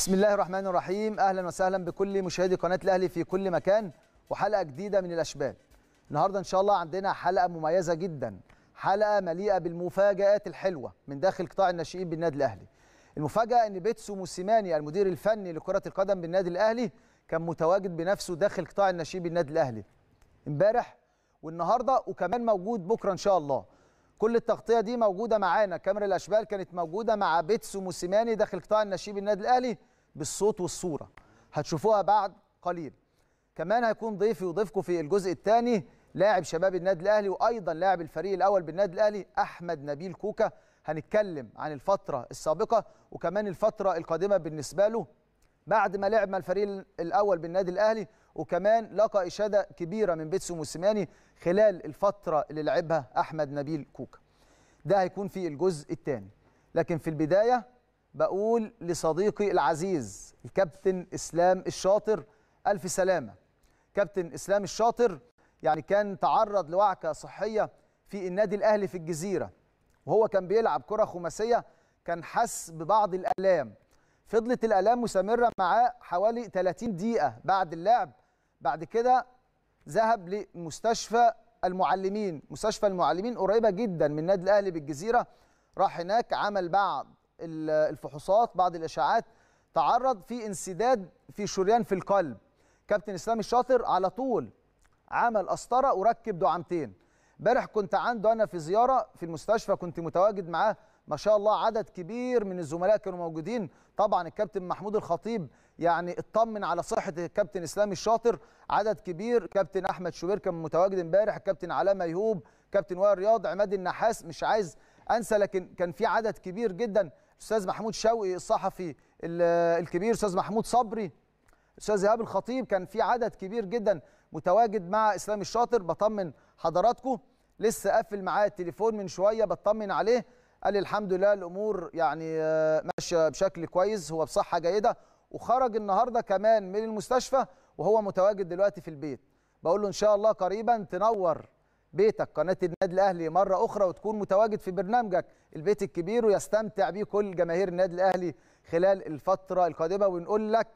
بسم الله الرحمن الرحيم. اهلا وسهلا بكل مشاهدي قناه الاهلي في كل مكان وحلقه جديده من الاشبال. النهارده ان شاء الله عندنا حلقه مميزه جدا، حلقه مليئه بالمفاجآت الحلوه من داخل قطاع الناشئين بالنادي الاهلي. المفاجاه ان بيتسو موسيماني المدير الفني لكره القدم بالنادي الاهلي كان متواجد بنفسه داخل قطاع الناشئين بالنادي الاهلي امبارح والنهارده وكمان موجود بكره ان شاء الله. كل التغطيه دي موجوده معانا، كاميرا الاشبال كانت موجوده مع بيتسو موسيماني داخل قطاع الناشئين بالنادي الاهلي بالصوت والصوره، هتشوفوها بعد قليل. كمان هيكون ضيفي وضيفكم في الجزء الثاني لاعب شباب النادي الاهلي وايضا لاعب الفريق الاول بالنادي الاهلي احمد نبيل كوكا. هنتكلم عن الفتره السابقه وكمان الفتره القادمه بالنسبه له بعد ما لعب مع الفريق الاول بالنادي الاهلي، وكمان لقى اشاده كبيره من بيتسو موسيماني خلال الفتره اللي لعبها احمد نبيل كوكا. ده هيكون في الجزء الثاني، لكن في البدايه بقول لصديقي العزيز الكابتن اسلام الشاطر الف سلامه. كابتن اسلام الشاطر يعني كان تعرض لوعكه صحيه في النادي الاهلي في الجزيره وهو كان بيلعب كره خماسيه، كان حس ببعض الالام. فضلت الالام مستمره معاه حوالي 30 دقيقه بعد اللعب. بعد كده ذهب لمستشفى المعلمين، مستشفى المعلمين قريبه جدا من النادي الاهلي بالجزيره. راح هناك عمل بعض الفحوصات، بعض الاشاعات، تعرض في انسداد في شريان في القلب. كابتن اسلام الشاطر على طول عمل قسطره وركب دعامتين. امبارح كنت عنده انا في زياره في المستشفى، كنت متواجد معاه، ما شاء الله عدد كبير من الزملاء كانوا موجودين. طبعا الكابتن محمود الخطيب يعني اطمن على صحه الكابتن اسلام الشاطر، عدد كبير. كابتن احمد شوبير كان متواجد امبارح، الكابتن علاء ميهوب، كابتن وائل رياض، عماد النحاس، مش عايز انسى، لكن كان في عدد كبير جدا. استاذ محمود شوقي الصحفي الكبير، استاذ محمود صبري، استاذ ايهاب الخطيب، كان في عدد كبير جدا متواجد مع اسلام الشاطر. بطمن حضراتكم، لسه قافل معاه التليفون من شويه بطمن عليه، قال لي الحمد لله الامور يعني ماشيه بشكل كويس، هو بصحه جيده، وخرج النهارده كمان من المستشفى وهو متواجد دلوقتي في البيت. بقول له ان شاء الله قريبا تنور بيتك قناه النادي الاهلي مره اخرى وتكون متواجد في برنامجك البيت الكبير ويستمتع بيه كل جماهير النادي الاهلي خلال الفتره القادمه، ونقول لك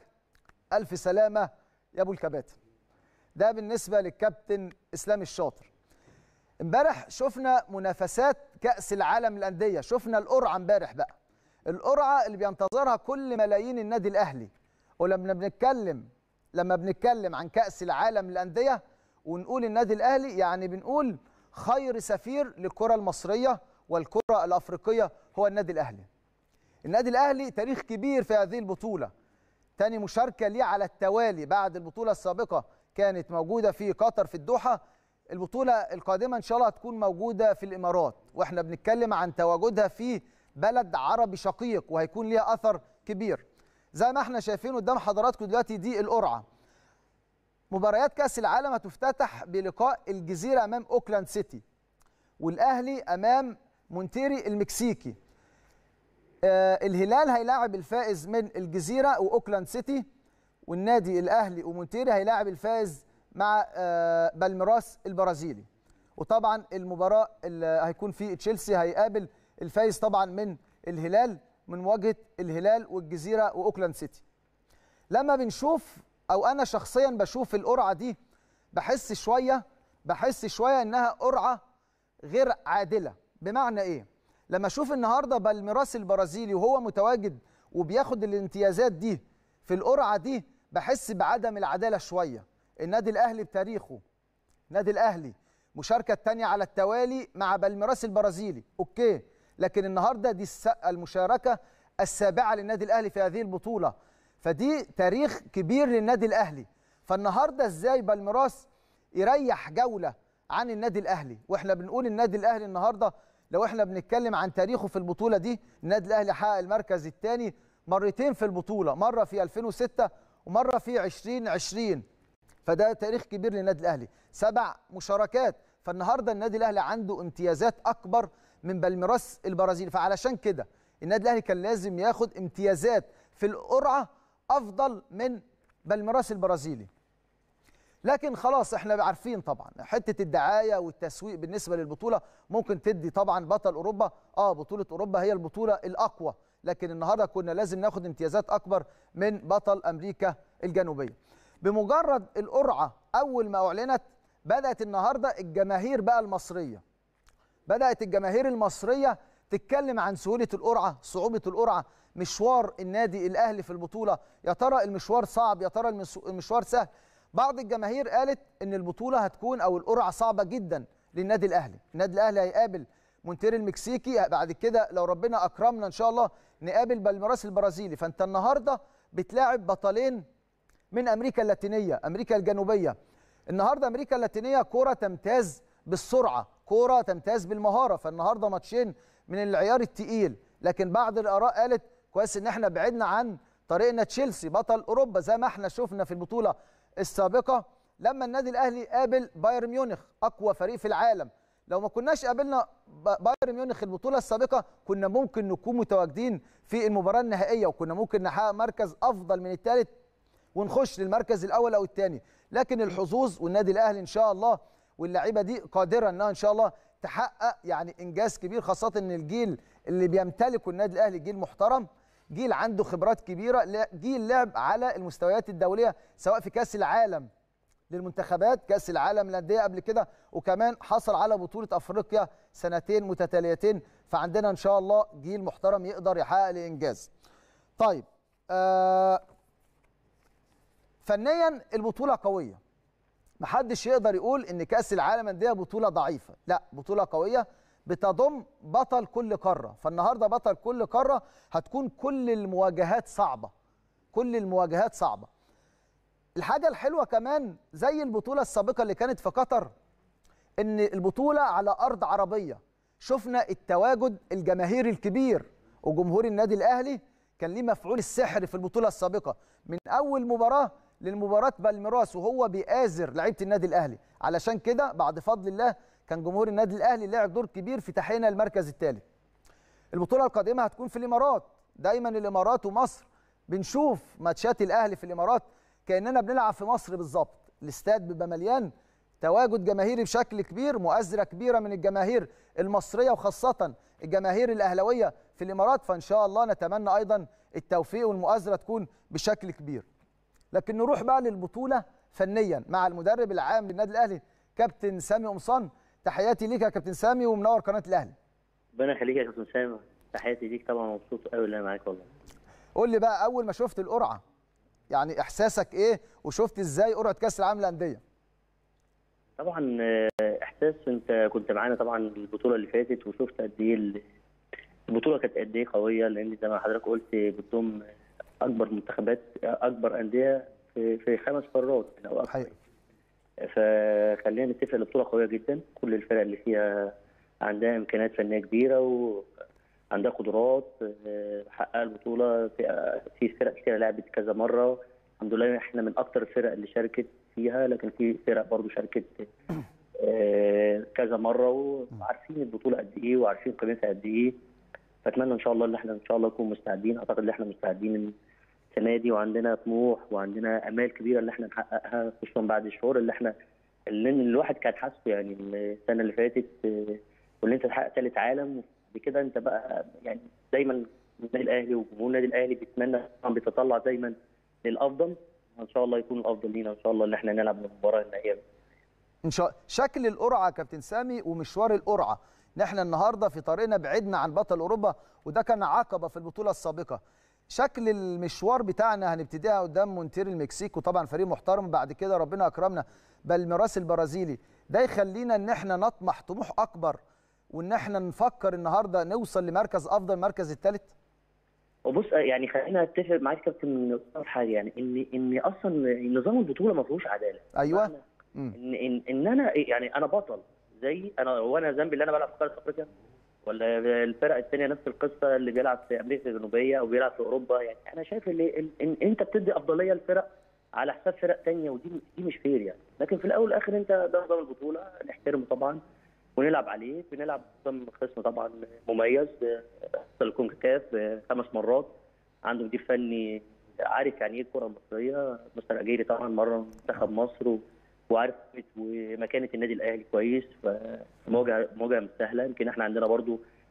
الف سلامه يا ابو الكباتن. ده بالنسبه للكابتن اسلام الشاطر. امبارح شفنا منافسات كأس العالم للأندية، شفنا القرعة امبارح بقى، القرعة اللي بينتظرها كل ملايين النادي الأهلي. ولما بنتكلم عن كأس العالم للأندية ونقول النادي الأهلي، يعني بنقول خير سفير للكرة المصرية والكرة الأفريقية هو النادي الأهلي. النادي الأهلي تاريخ كبير في هذه البطولة، تاني مشاركة ليه على التوالي بعد البطولة السابقة كانت موجودة في قطر في الدوحة. البطولة القادمة إن شاء الله هتكون موجودة في الإمارات، وإحنا بنتكلم عن تواجدها في بلد عربي شقيق وهيكون ليها أثر كبير. زي ما احنا شايفين قدام حضراتكم دلوقتي دي القرعة. مباريات كأس العالم هتفتتح بلقاء الجزيرة أمام أوكلاند سيتي، والأهلي أمام مونتيري المكسيكي. الهلال هيلاعب الفائز من الجزيرة وأوكلاند سيتي، والنادي الأهلي ومونتيري هيلاعب الفائز مع بالميراس البرازيلي. وطبعا المباراه اللي هيكون في تشيلسي هيقابل الفايز طبعا من الهلال، من مواجهه الهلال والجزيره واوكلاند سيتي. لما بنشوف او انا شخصيا بشوف القرعه دي بحس شويه انها قرعه غير عادله. بمعنى ايه؟ لما اشوف النهارده بالميراس البرازيلي وهو متواجد وبياخد الامتيازات دي في القرعه دي، بحس بعدم العداله شويه. النادي الاهلي بتاريخه، النادي الاهلي مشاركه الثانيه على التوالي مع بالميراس البرازيلي، اوكي، لكن النهارده دي المشاركه السابعه للنادي الاهلي في هذه البطوله، فدي تاريخ كبير للنادي الاهلي. فالنهارده ازاي بالميراس يريح جوله عن النادي الاهلي؟ واحنا بنقول النادي الاهلي النهارده لو احنا بنتكلم عن تاريخه في البطوله دي، النادي الاهلي حقق المركز الثاني مرتين في البطوله، مره في 2006 ومره في 2020، فده تاريخ كبير للنادي الاهلي، 7 مشاركات. فالنهارده النادي الاهلي عنده امتيازات اكبر من بالميراس البرازيلي، فعلشان كده النادي الاهلي كان لازم ياخد امتيازات في القرعه افضل من بالميراس البرازيلي. لكن خلاص احنا عارفين طبعا حته الدعايه والتسويق بالنسبه للبطوله ممكن تدي طبعا بطل اوروبا، بطوله اوروبا هي البطوله الاقوى، لكن النهارده كنا لازم ناخد امتيازات اكبر من بطل امريكا الجنوبيه. بمجرد القرعه اول ما اعلنت بدات النهارده الجماهير بقى المصريه، بدات الجماهير المصريه تتكلم عن سهوله القرعه، صعوبه القرعه، مشوار النادي الاهلي في البطوله، يا ترى المشوار صعب، يا ترى المشوار سهل. بعض الجماهير قالت ان البطوله هتكون او القرعه صعبه جدا للنادي الاهلي، النادي الاهلي هيقابل مونتير المكسيكي، بعد كده لو ربنا اكرمنا ان شاء الله نقابل بالميراس البرازيلي، فانت النهارده بتلاعب بطلين من امريكا اللاتينيه، امريكا الجنوبيه. النهارده امريكا اللاتينيه كوره تمتاز بالسرعه، كوره تمتاز بالمهاره، فالنهارده ماتشين من العيار الثقيل. لكن بعض الاراء قالت كويس ان احنا بعدنا عن طريقنا تشيلسي بطل اوروبا، زي ما احنا شفنا في البطوله السابقه لما النادي الاهلي قابل بايرن ميونخ اقوى فريق في العالم. لو ما كناش قابلنا بايرن ميونخ البطوله السابقه كنا ممكن نكون متواجدين في المباراه النهائيه، وكنا ممكن نحقق مركز افضل من الثالث ونخش للمركز الاول او الثاني. لكن الحظوظ والنادي الاهلي ان شاء الله واللعيبه دي قادره انها ان شاء الله تحقق يعني انجاز كبير، خاصه ان الجيل اللي بيمتلكه النادي الاهلي جيل محترم، جيل عنده خبرات كبيره، جيل لعب على المستويات الدوليه سواء في كاس العالم للمنتخبات، كاس العالم للانديه قبل كده، وكمان حصل على بطوله افريقيا سنتين متتاليتين. فعندنا ان شاء الله جيل محترم يقدر يحقق الانجاز. طيب فنيا البطوله قويه، محدش يقدر يقول ان كاس العالم للانديه بطوله ضعيفه، لا بطوله قويه بتضم بطل كل قاره. فالنهارده بطل كل قاره هتكون كل المواجهات صعبه، كل المواجهات صعبه. الحاجه الحلوه كمان زي البطوله السابقه اللي كانت في قطر ان البطوله على ارض عربيه، شفنا التواجد الجماهيري الكبير، وجمهور النادي الاهلي كان ليه مفعول السحر في البطوله السابقه من اول مباراه للمباراه بالميراس وهو بيآزر لعيبه النادي الاهلي. علشان كده بعد فضل الله كان جمهور النادي الاهلي لعب دور كبير في تحقيقنا المركز الثالث. البطوله القادمه هتكون في الامارات، دايما الامارات ومصر بنشوف ماتشات الاهلي في الامارات كاننا بنلعب في مصر بالظبط، الاستاد بيبقى مليان، تواجد جماهيري بشكل كبير، مؤازره كبيره من الجماهير المصريه وخاصه الجماهير الاهلاويه في الامارات. فان شاء الله نتمنى ايضا التوفيق والمؤازره تكون بشكل كبير. لكن نروح بقى للبطوله فنيا مع المدرب العام للنادي الاهلي كابتن سامي قمصان. تحياتي ليك يا كابتن سامي ومنور قناه الاهلي. ربنا يخليك يا كابتن سامي، تحياتي ليك طبعا، مبسوط قوي ان انا معاك والله. قول لي بقى اول ما شفت القرعه يعني احساسك ايه، وشفت ازاي قرعه كاس العالم للانديه؟ طبعا احساس، انت كنت معانا طبعا البطوله اللي فاتت وشفت قد ايه البطوله كانت قد ايه قويه، لان زي ما حضرتك قلت بتضم اكبر منتخبات، اكبر انديه في 5 قارات او اكثر. فخلينا نتفق البطوله قويه جدا، كل الفرق اللي فيها عندها امكانيات فنيه كبيره وعندها قدرات، حققها البطوله. في فرق كتير لعبت كذا مره، الحمد لله احنا من اكثر الفرق اللي شاركت فيها، لكن في فرق برضو شاركت كذا مره وعارفين البطوله قد ايه وعارفين قيمتها قد ايه. فاتمنى ان شاء الله ان احنا ان شاء الله نكون مستعدين، اعتقد ان احنا مستعدين السنه دي، وعندنا طموح وعندنا امال كبيره ان احنا نحققها، خصوصا بعد الشهور اللي الواحد كان حاسه يعني السنه اللي فاتت، واللي انت تحقق ثالث عالم بكده. انت بقى يعني دايما النادي الاهلي وجمهور النادي الاهلي بيتمنى، بيتطلع دايما للافضل، وان شاء الله يكون الافضل لينا ان شاء الله ان احنا نلعب المباراه النهائيه ان شاء الله. شكل القرعه يا كابتن سامي ومشوار القرعه، ان احنا النهارده في طريقنا بعدنا عن بطل اوروبا، وده كان عقبه في البطوله السابقه. شكل المشوار بتاعنا هنبتديها قدام مونتير المكسيك، وطبعا فريق محترم، بعد كده ربنا اكرمنا بالميراس البرازيلي. ده يخلينا ان احنا نطمح طموح اكبر، وان احنا نفكر النهارده نوصل لمركز افضل، المركز الثالث. وبص يعني خلينا اتفق معاك كابتن في حاجه، يعني ان اصلا نظام البطوله ما فيهوش عداله. ايوه. ان انا يعني انا بطل زي انا، وانا ذنبي اللي انا بلعب في قاره افريقيا، ولا الفرق الثانيه نفس القصه اللي بيلعب في امريكا الجنوبيه او بيلعب في اوروبا؟ يعني انا شايف ان انت بتدي افضليه للفرق على حساب فرق ثانيه، ودي مش فير يعني. لكن في الاول والاخر انت ده نظام البطوله، نحترمه طبعا ونلعب عليه. بنلعب قدام خصم طبعا مميز، الكونكاكاف 5 مرات، عنده مدير فني عارف يعني ايه الكره المصريه، مستر اجيري طبعا مره منتخب مصر وعارف ومكانه النادي الاهلي كويس. فمواجهه مش سهله. يمكن احنا عندنا برضو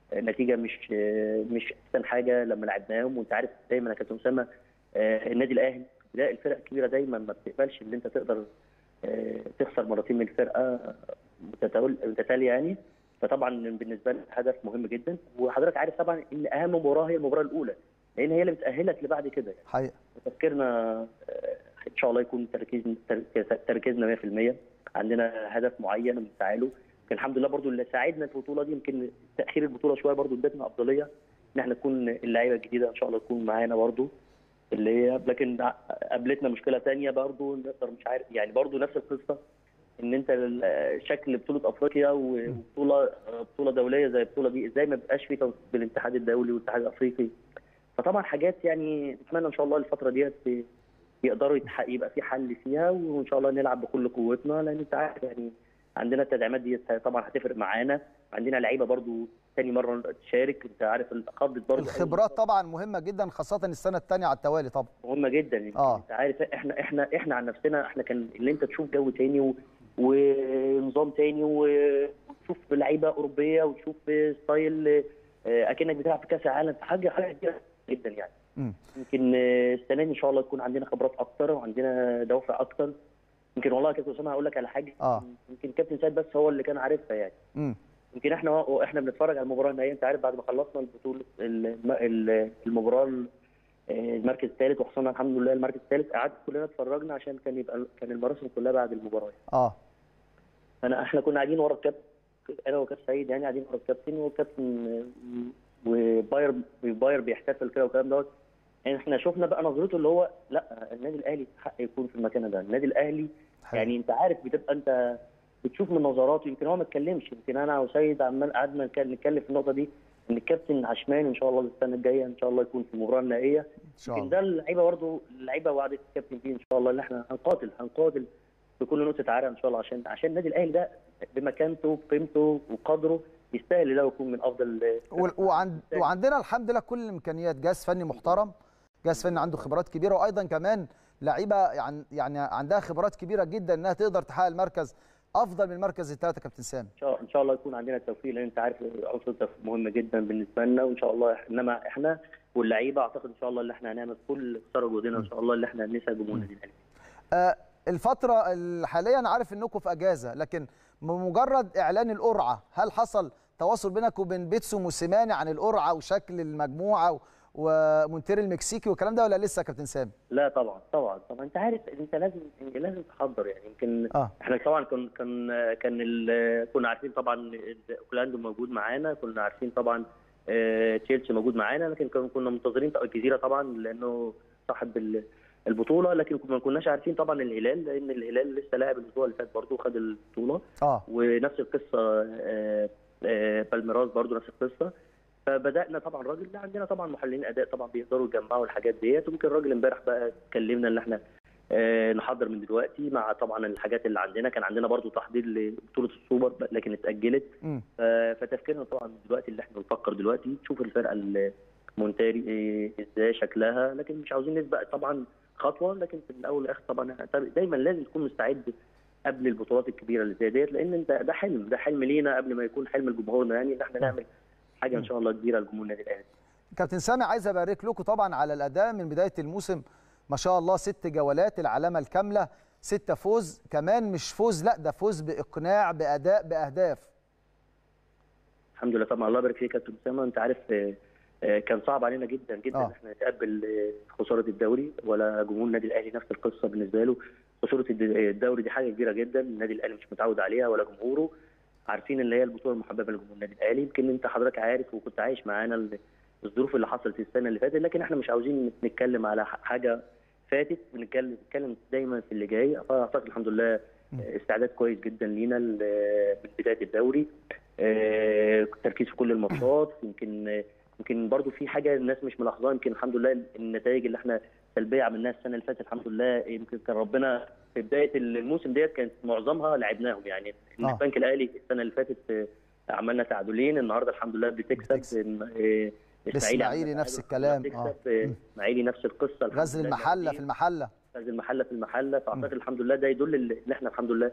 نتيجه مش احسن حاجه لما لعبناهم. وانت عارف دايما يا كابتن اسامه النادي الاهلي لا، الفرق الكبيره دايما ما بتقبلش ان انت تقدر تخسر مرتين من الفرقه متتاليه يعني. فطبعا بالنسبه لنا هدف مهم جدا، وحضرتك عارف طبعا ان اهم مباراه هي المباراه الاولى، لان هي اللي بتاهلك لبعد كده يعني. حقيقه تفكيرنا ان شاء الله يكون تركيزنا 100%. عندنا هدف معين بنسعى له. الحمد لله برضو اللي ساعدنا في البطوله دي يمكن تاخير البطوله شويه برضو ادتنا افضليه ان احنا تكون اللعيبه الجديده ان شاء الله تكون معانا برضو اللي هي، لكن قابلتنا مشكله ثانيه برضو نقدر مش عارف يعني برضو نفس القصه ان انت شكل بطوله افريقيا وبطوله دوليه زي البطوله دي ازاي ما بيبقاش في تنسيق بين الاتحاد الدولي والاتحاد الافريقي. فطبعا حاجات يعني نتمنى ان شاء الله الفتره ديت يقدروا يبقى في حل فيها، وان شاء الله نلعب بكل قوتنا، لان انت عارف يعني عندنا التدعيمات دي طبعا هتفرق معانا. عندنا لعيبه برضو ثاني مره تشارك، انت عارف خضت برضو الخبرات طبعا مهمه جدا، خاصه السنه الثانيه على التوالي طبعا مهمه جدا. انت عارف احنا عن نفسنا احنا كان اللي انت تشوف جو تاني ونظام تاني وتشوف لعيبه اوروبيه وتشوف ستايل اكنك بتلعب في كاس العالم، حاجه كبيره جدا يعني. يمكن السنه دي ان شاء الله تكون عندنا خبرات اكتر وعندنا دوافع اكتر. يمكن والله يا كابتن اسامه هقول لك على حاجه يمكن كابتن سيد بس هو اللي كان عارفها يعني. يمكن احنا بنتفرج على المباراه النهائيه، انت عارف بعد ما خلصنا البطوله المباراه المركز الثالث وحصلنا الحمد لله المركز الثالث، قعدت كلنا اتفرجنا عشان كان المراسم كلها بعد المباراه يعني. احنا كنا قاعدين ورا الكابتن، انا وكابتن سعيد يعني قاعدين ورا الكابتن، والكابتن وباير بيحتفل كده والكلام دوت. يعني احنا شفنا بقى نظرته اللي هو لا النادي الاهلي حق يكون في المكان ده، النادي الاهلي يعني انت عارف بتبقى انت بتشوف من نظراته. يمكن هو ما اتكلمش، يمكن انا وسيد عمال قعدنا نتكلم في النقطه دي ان الكابتن عشمان ان شاء الله السنه الجايه ان شاء الله يكون في المباراه النهائيه. يمكن ده اللعيبه برضه اللعيبه وعدت الكابتن فيه ان شاء الله ان احنا هنقاتل بكل نقطه عرق ان شاء الله عشان النادي الاهلي ده بمكانته بقيمته وقدره يستاهل له يكون من افضل. وعندنا الحمد لله كل الامكانيات، جهاز فني محترم، جهاز فني عنده خبرات كبيره، وايضا كمان لعيبه يعني عندها خبرات كبيره جدا انها تقدر تحقق المركز افضل من المركز الثالث. كابتن سامي ان شاء الله يكون عندنا التوفيق، لان انت عارف عنصر التوفيق مهم جدا بالنسبه لنا، وان شاء الله انما احنا واللعيبه اعتقد ان شاء الله اللي احنا هنعمل كل قصارى جهدنا ان شاء الله اللي احنا نسعد جمهور النادي الاهلي. الفتره الحاليه انا عارف انكم في اجازه، لكن بمجرد اعلان القرعه هل حصل تواصل بينك وبين بيتسو موسيماني عن القرعه وشكل المجموعه ومونتير المكسيكي والكلام ده، ولا لسه يا كابتن سامي؟ لا طبعا انت عارف انت لازم تحضر يعني. يمكن احنا طبعا كنا عارفين طبعا اوكلاند موجود معانا، كنا عارفين طبعا تشيلسي موجود معانا، لكن كنا منتظرين الجزيره طبعا لانه صاحب البطوله، لكن ما كناش عارفين طبعا الهلال، لان الهلال لسه لاعب الاسبوع اللي فات برضه وخد البطوله. ونفس القصه بالميراس برضه نفس القصه. فبدانا طبعا الراجل ده عندنا طبعا محللين اداء طبعا بيقدروا يجمعوا الحاجات ديت، وممكن الراجل امبارح بقى اتكلمنا ان احنا نحضر من دلوقتي مع طبعا الحاجات اللي عندنا. كان عندنا برضو تحضير لبطوله السوبر لكن اتاجلت. فتفكيرنا طبعا دلوقتي اللي احنا بنفكر دلوقتي تشوف الفرقه المونتاري ازاي شكلها، لكن مش عاوزين نسبق طبعا خطوه، لكن في الاول والاخر طبعا دايما لازم تكون مستعد قبل البطولات الكبيره اللي زي ديت، لان انت ده حلم لينا قبل ما يكون حلم لجمهورنا يعني ان احنا نعمل حاجه ان شاء الله كبيره لجمهور النادي الاهلي. كابتن سامي عايز ابارك لكم طبعا على الاداء من بدايه الموسم، ما شاء الله 6 جولات العلامه الكامله، 6 فوز، كمان مش فوز لا ده فوز باقناع باداء باهداف. الحمد لله طبعا الله يبارك فيك يا كابتن اسامه. انت عارف كان صعب علينا جدا جدا ان احنا نتقبل خساره الدوري، ولا جمهور النادي الاهلي نفس القصه بالنسبه له. خساره الدوري دي حاجه كبيره جدا، النادي الاهلي مش متعود عليها ولا جمهوره، عارفين اللي هي البطوله المحببه لجمهور النادي الاهلي. يمكن انت حضرتك عارف وكنت عايش معانا الظروف اللي حصلت السنه اللي فاتت، لكن احنا مش عاوزين نتكلم على حاجه فاتت، بنتكلم دايما في اللي جاي. فاعتقد الحمد لله استعداد كويس جدا لينا من بدايه الدوري، تركيز في كل الماتشات. يمكن برضو في حاجه الناس مش ملاحظاها، يمكن الحمد لله النتائج اللي احنا سلبيه عملناها السنه اللي فاتت الحمد لله يمكن كان ربنا في بدايه الموسم ديت كانت معظمها لعبناهم يعني. البنك الاهلي السنه اللي فاتت عملنا تعادلين، النهارده الحمد لله بتكسب. الاسماعيلي نفس الكلام، الاسماعيلي نفس القصه. غزل المحله في المحله. فاعتقد الحمد لله ده يدل ان احنا الحمد لله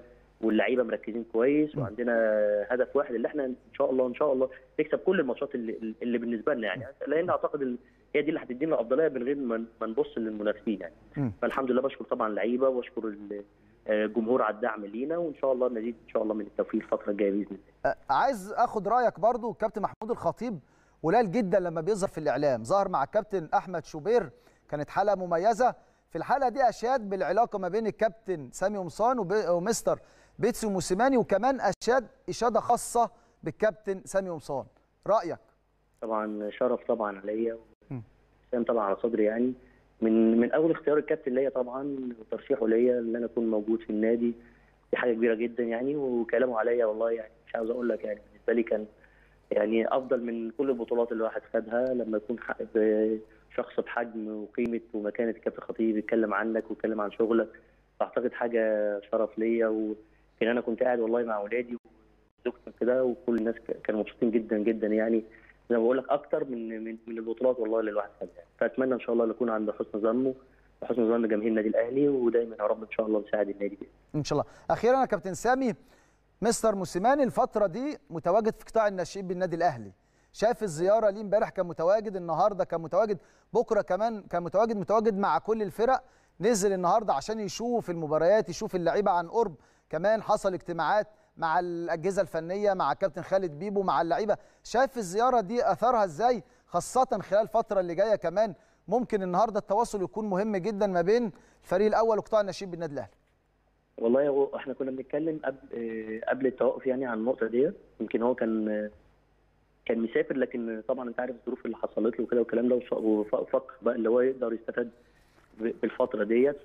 واللعيبه مركزين كويس، وعندنا هدف واحد اللي احنا ان شاء الله نكسب كل الماتشات اللي بالنسبه لنا يعني، لان اعتقد هي دي اللي هتدينا الافضليه من غير ما نبص للمنافسين يعني. فالحمد لله بشكر طبعا اللعيبه واشكر الجمهور على الدعم لينا، وان شاء الله نزيد ان شاء الله من التوفيق الفتره الجايه باذن الله. عايز اخد رايك برضو. الكابتن محمود الخطيب قليل جدا لما بيظهر في الاعلام، ظهر مع الكابتن احمد شوبير، كانت حلقه مميزه. في الحلقه دي اشاد بالعلاقه ما بين الكابتن سامي قمصان ومستر بيتسو موسيماني، وكمان اشاد اشاده خاصه بالكابتن سامي قمصان. رايك؟ طبعا شرف طبعا عليا وسام طبعا على صدري يعني، من اول اختيار الكابتن ليا طبعا وترشيحه ليا ان انا اكون موجود في النادي، دي حاجه كبيره جدا يعني، وكلامه عليا والله يعني مش عاوز اقول لك يعني بالنسبه لي كان يعني افضل من كل البطولات اللي الواحد خدها، لما يكون شخص بحجم وقيمه ومكانه الكابتن خطيب يتكلم عنك ويتكلم عن شغلك، فاعتقد حاجه شرف ليا. وكان انا كنت قاعد والله مع اولادي وزوجتي كده، وكل الناس كانوا مبسوطين جدا جدا يعني، زي ما بقول لك اكتر من البطولات والله اللي الواحد خدها يعني. فاتمنى ان شاء الله نكون عند حسن ظنه وحسن ظن جماهير النادي الاهلي، ودايما يا رب ان شاء الله نساعد النادي بيه. ان شاء الله. اخيرا يا كابتن سامي، مستر موسيماني الفتره دي متواجد في قطاع الناشئين بالنادي الاهلي، شاف الزياره ليه امبارح كان متواجد، النهارده كان متواجد، بكره كمان كان متواجد مع كل الفرق، نزل النهارده عشان يشوف المباريات، يشوف اللعيبه عن قرب، كمان حصل اجتماعات مع الاجهزه الفنيه، مع الكابتن خالد بيبو، مع اللعيبه. شايف الزياره دي اثرها ازاي، خاصه خلال الفتره اللي جايه؟ كمان ممكن النهارده التواصل يكون مهم جدا ما بين الفريق الاول وقطاع الناشئين بالنادي الاهلي. والله احنا كنا بنتكلم قبل التوقف يعني عن النقطه ديت، يمكن هو كان مسافر، لكن طبعا انت عارف الظروف اللي حصلت له وكده والكلام ده، وفكر بقى اللي هو يقدر يستفاد بالفتره ديت.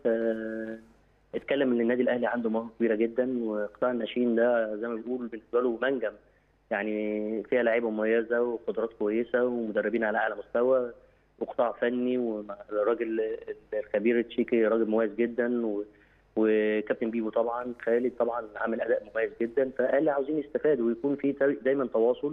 اتكلم ان النادي الاهلي عنده مواهب كبيره جدا، وقطاع الناشئين ده زي ما بيقولوا بالنسبه له منجم يعني، فيها لعيبه مميزه وقدرات كويسه ومدربين على اعلى مستوى وقطاع فني، والراجل الخبير التشيكي راجل مميز جدا، وكابتن بيبو طبعا خالد طبعا عامل اداء مميز جدا. فقال لي عاوزين يستفادوا ويكون في دايما تواصل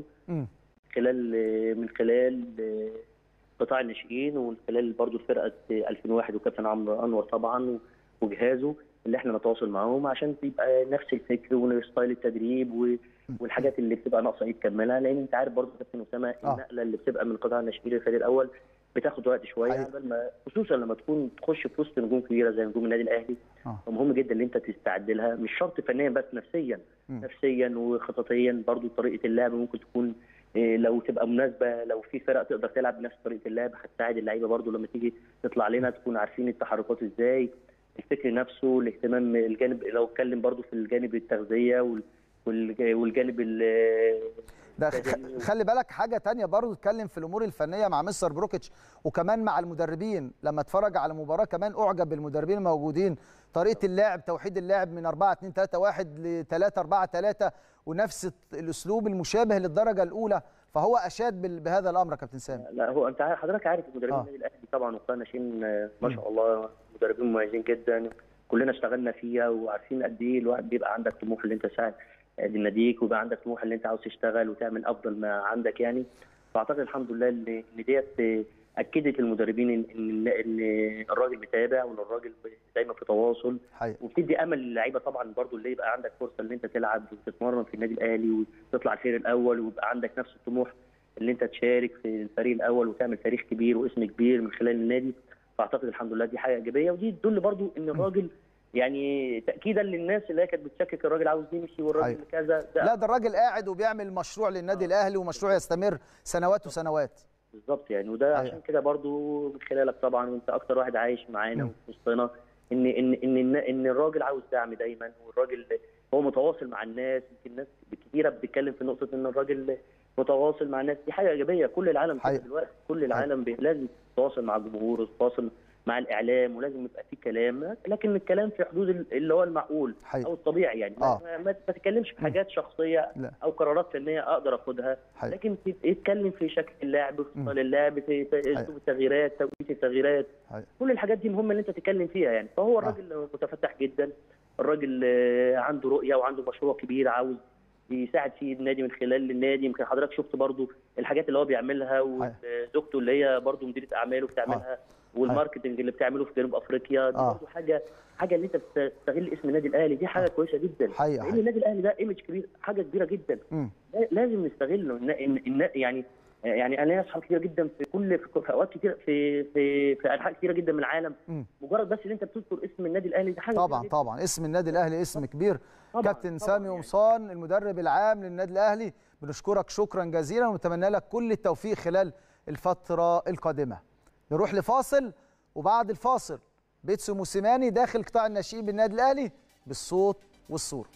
من خلال قطاع الناشئين، ومن خلال برضه فرقه 2001 وكابتن عمرو انور طبعا وجهازه اللي احنا نتواصل معاهم عشان تبقى نفس الفكر وستايل التدريب والحاجات اللي بتبقى ناقصه يكملها، لان انت عارف برضه كابتن اسامه النقله اللي بتبقى من قطاع الناشئين للفريق الاول بتاخد وقت شويه قبل ما، خصوصا لما تكون تخش في وسط نجوم كبيره زي نجوم النادي الاهلي. فمهم جدا ان انت تستعد لها، مش شرط فنيا بس نفسيا وخططيا برضو. طريقه اللعب ممكن تكون لو تبقى مناسبه، لو في فرق تقدر تلعب بنفس طريقه اللعب هتساعد اللعيبه برضو لما تيجي تطلع لنا تكون عارفين التحركات ازاي، الفكر نفسه، الاهتمام، الجانب لو اتكلم برضو في الجانب التغذيه والجانب ده خلي بالك حاجه تانية برضو، اتكلم في الامور الفنيه مع مستر بروكيتش وكمان مع المدربين. لما اتفرج على مباراه كمان اعجب بالمدربين الموجودين، طريقه اللعب، توحيد اللعب من 4-2-3-1 ل 3-4-3 ونفس الاسلوب المشابه للدرجه الاولى، فهو اشاد بهذا الامر يا كابتن سامي. لا هو انت حضرتك عارف مدربين النادي الاهلي طبعا وقطاع الناشئين ما شاء الله مدربين مميزين جدا، كلنا اشتغلنا فيها وعارفين قد ايه الواحد بيبقى عندك طموح اللي انت تساعد ناديك، ويبقى عندك طموح اللي انت عاوز تشتغل وتعمل افضل ما عندك يعني. فاعتقد الحمد لله ان ديت اكدت المدربين ان الراجل متابع وان الراجل دايما في تواصل، وبتدي امل للعيبه طبعا برضو اللي يبقى عندك فرصه ان انت تلعب وتتمرن في النادي الاهلي وتطلع الفريق الاول، ويبقى عندك نفس الطموح اللي انت تشارك في الفريق الاول وتعمل تاريخ كبير واسم كبير من خلال النادي. فاعتقد الحمد لله دي حاجه ايجابيه، ودي تدل برضو ان الراجل يعني تاكيدا للناس اللي هي كانت بتشكك الراجل عاوز يمشي والراجل كذا. لا ده الراجل قاعد وبيعمل مشروع للنادي الاهلي، ومشروع يستمر سنوات وسنوات. بالظبط يعني، وده عشان كده برضو من خلالك طبعا، وانت اكتر واحد عايش معانا وفي وسطنا، ان الراجل عاوز دعم دايما، والراجل هو متواصل مع الناس. يمكن الناس كتيره بتتكلم في نقطه ان الراجل متواصل مع الناس، دي حاجه ايجابيه. كل العالم كده دلوقتي، كل العالم لازم يتواصل مع الجمهور ويتواصل مع الاعلام، ولازم يبقى في كلام، لكن الكلام في حدود اللي هو المعقول او الطبيعي يعني. ما تتكلمش في حاجات شخصيه او قرارات فنيه اقدر اخدها، لكن تتكلم في شكل اللعب، في ستايل اللعب، في اسلوب التغييرات، توقيت التغييرات، كل الحاجات دي مهمه ان انت تتكلم فيها يعني. فهو الراجل متفتح جدا، الراجل عنده رؤيه وعنده مشروع كبير عاوز يساعد فيه النادي من خلال النادي. يمكن حضرتك شفت برضو الحاجات اللي هو بيعملها، وزوجته اللي هي برضو مديره اعماله بتعملها، والماركتنج اللي بتعمله في جنوب افريقيا دي برضه حاجه اللي انت بتستغل اسم النادي الاهلي، دي حاجه كويسه جدا. لان النادي الاهلي ده ايمج كبير، حاجه كبيره جدا. لازم نستغله. يعني انا ليا اصحاب كتير جدا في اوقات كتير في انحاء كتيره جدا من العالم. مجرد بس ان انت بتذكر اسم النادي الاهلي دي حاجه طبعا اسم النادي الاهلي اسم كبير. كابتن سامي قمصان المدرب العام للنادي الاهلي، بنشكرك شكرا جزيلا ونتمنى لك كل التوفيق خلال الفتره القادمه. نروح لفاصل، وبعد الفاصل بيتسو موسيماني داخل قطاع الناشئين بالنادي الاهلي بالصوت والصوره.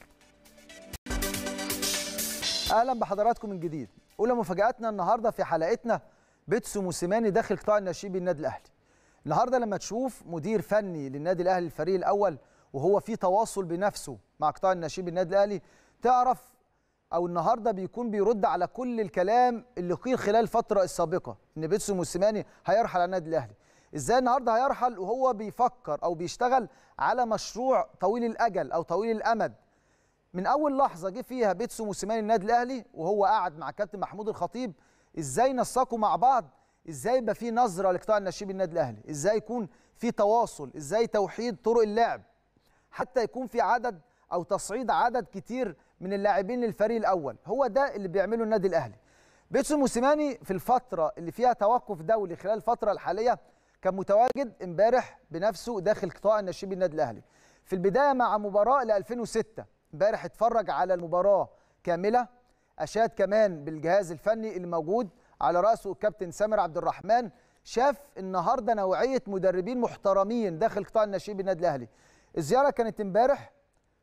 اهلا بحضراتكم من جديد. اولى مفاجاتنا النهارده في حلقتنا بيتسو موسيماني داخل قطاع الناشئين بالنادي الاهلي. النهارده لما تشوف مدير فني للنادي الاهلي الفريق الاول وهو في تواصل بنفسه مع قطاع الناشئين بالنادي الاهلي، تعرف او النهارده بيكون بيرد على كل الكلام اللي قيل خلال الفتره السابقه ان بيتسو موسيماني هيرحل على النادي الاهلي. ازاي النهارده هيرحل وهو بيفكر او بيشتغل على مشروع طويل الاجل او طويل الامد؟ من اول لحظه جه فيها بيتسو موسيماني النادي الاهلي وهو قاعد مع كابتن محمود الخطيب، ازاي نسقوا مع بعض، ازاي يبقى في نظره لقطاع الناشئين بالنادي الاهلي، ازاي يكون في تواصل، ازاي توحيد طرق اللعب حتى يكون في عدد او تصعيد عدد كتير من اللاعبين للفريق الاول. هو ده اللي بيعمله النادي الاهلي. بيتسو موسيماني في الفتره اللي فيها توقف دولي خلال الفتره الحاليه كان متواجد امبارح بنفسه داخل قطاع الناشئين بالنادي الاهلي. في البدايه مع مباراه ل 2006 امبارح اتفرج على المباراه كامله، اشاد كمان بالجهاز الفني اللي موجود على راسه الكابتن سامر عبد الرحمن. شاف النهارده نوعيه مدربين محترمين داخل قطاع الناشئين بالنادي الاهلي. الزياره كانت امبارح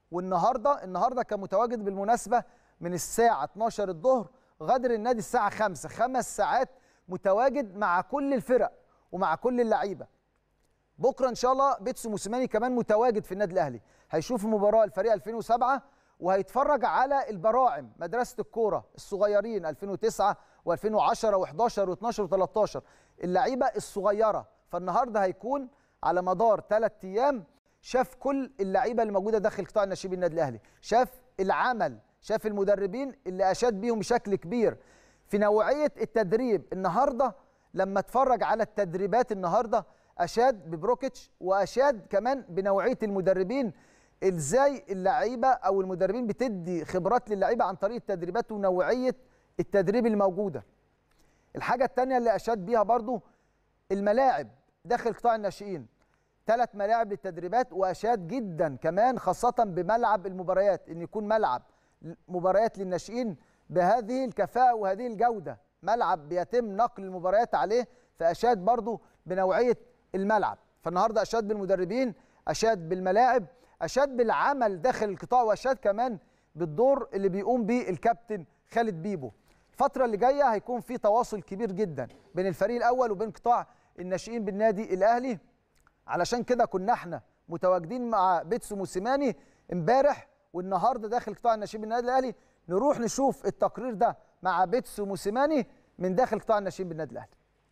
والنهارده كان متواجد بالمناسبه من الساعه 12 الظهر غادر النادي الساعه 5، 5 ساعات متواجد مع كل الفرق ومع كل اللعيبه. بكره ان شاء الله بيتسو موسيماني كمان متواجد في النادي الاهلي، هيشوف مباراه الفريق 2007 وهيتفرج على البراعم مدرسه الكوره الصغيرين 2009 و2010 و11 و12 و13 اللعيبه الصغيره. فالنهارده هيكون على مدار 3 ايام شاف كل اللعيبه اللي موجوده داخل قطاع الناشئين بالنادي الاهلي، شاف العمل، شاف المدربين اللي اشاد بيهم بشكل كبير في نوعيه التدريب. النهارده لما اتفرج على التدريبات النهارده اشاد ببروكيتش واشاد كمان بنوعيه المدربين، ازاي اللعيبه او المدربين بتدي خبرات للعيبه عن طريق التدريبات ونوعيه التدريب الموجوده. الحاجه الثانيه اللي اشاد بيها برضو الملاعب داخل قطاع الناشئين، 3 ملاعب للتدريبات، واشاد جدا كمان خاصه بملعب المباريات ان يكون ملعب مباريات للناشئين بهذه الكفاءه وهذه الجوده، ملعب بيتم نقل المباريات عليه. فاشاد برضو بنوعيه الملعب. فالنهارده اشاد بالمدربين، اشاد بالملاعب، اشاد بالعمل داخل القطاع، واشاد كمان بالدور اللي بيقوم بيه الكابتن خالد بيبو. الفتره اللي جايه هيكون في تواصل كبير جدا بين الفريق الاول وبين قطاع الناشئين بالنادي الاهلي. علشان كده كنا احنا متواجدين مع بيتسو موسيماني امبارح والنهارده داخل قطاع الناشئين بالنادي الاهلي. نروح نشوف التقرير ده مع بيتسو موسيماني من داخل قطاع الناشئين بالنادي الاهلي.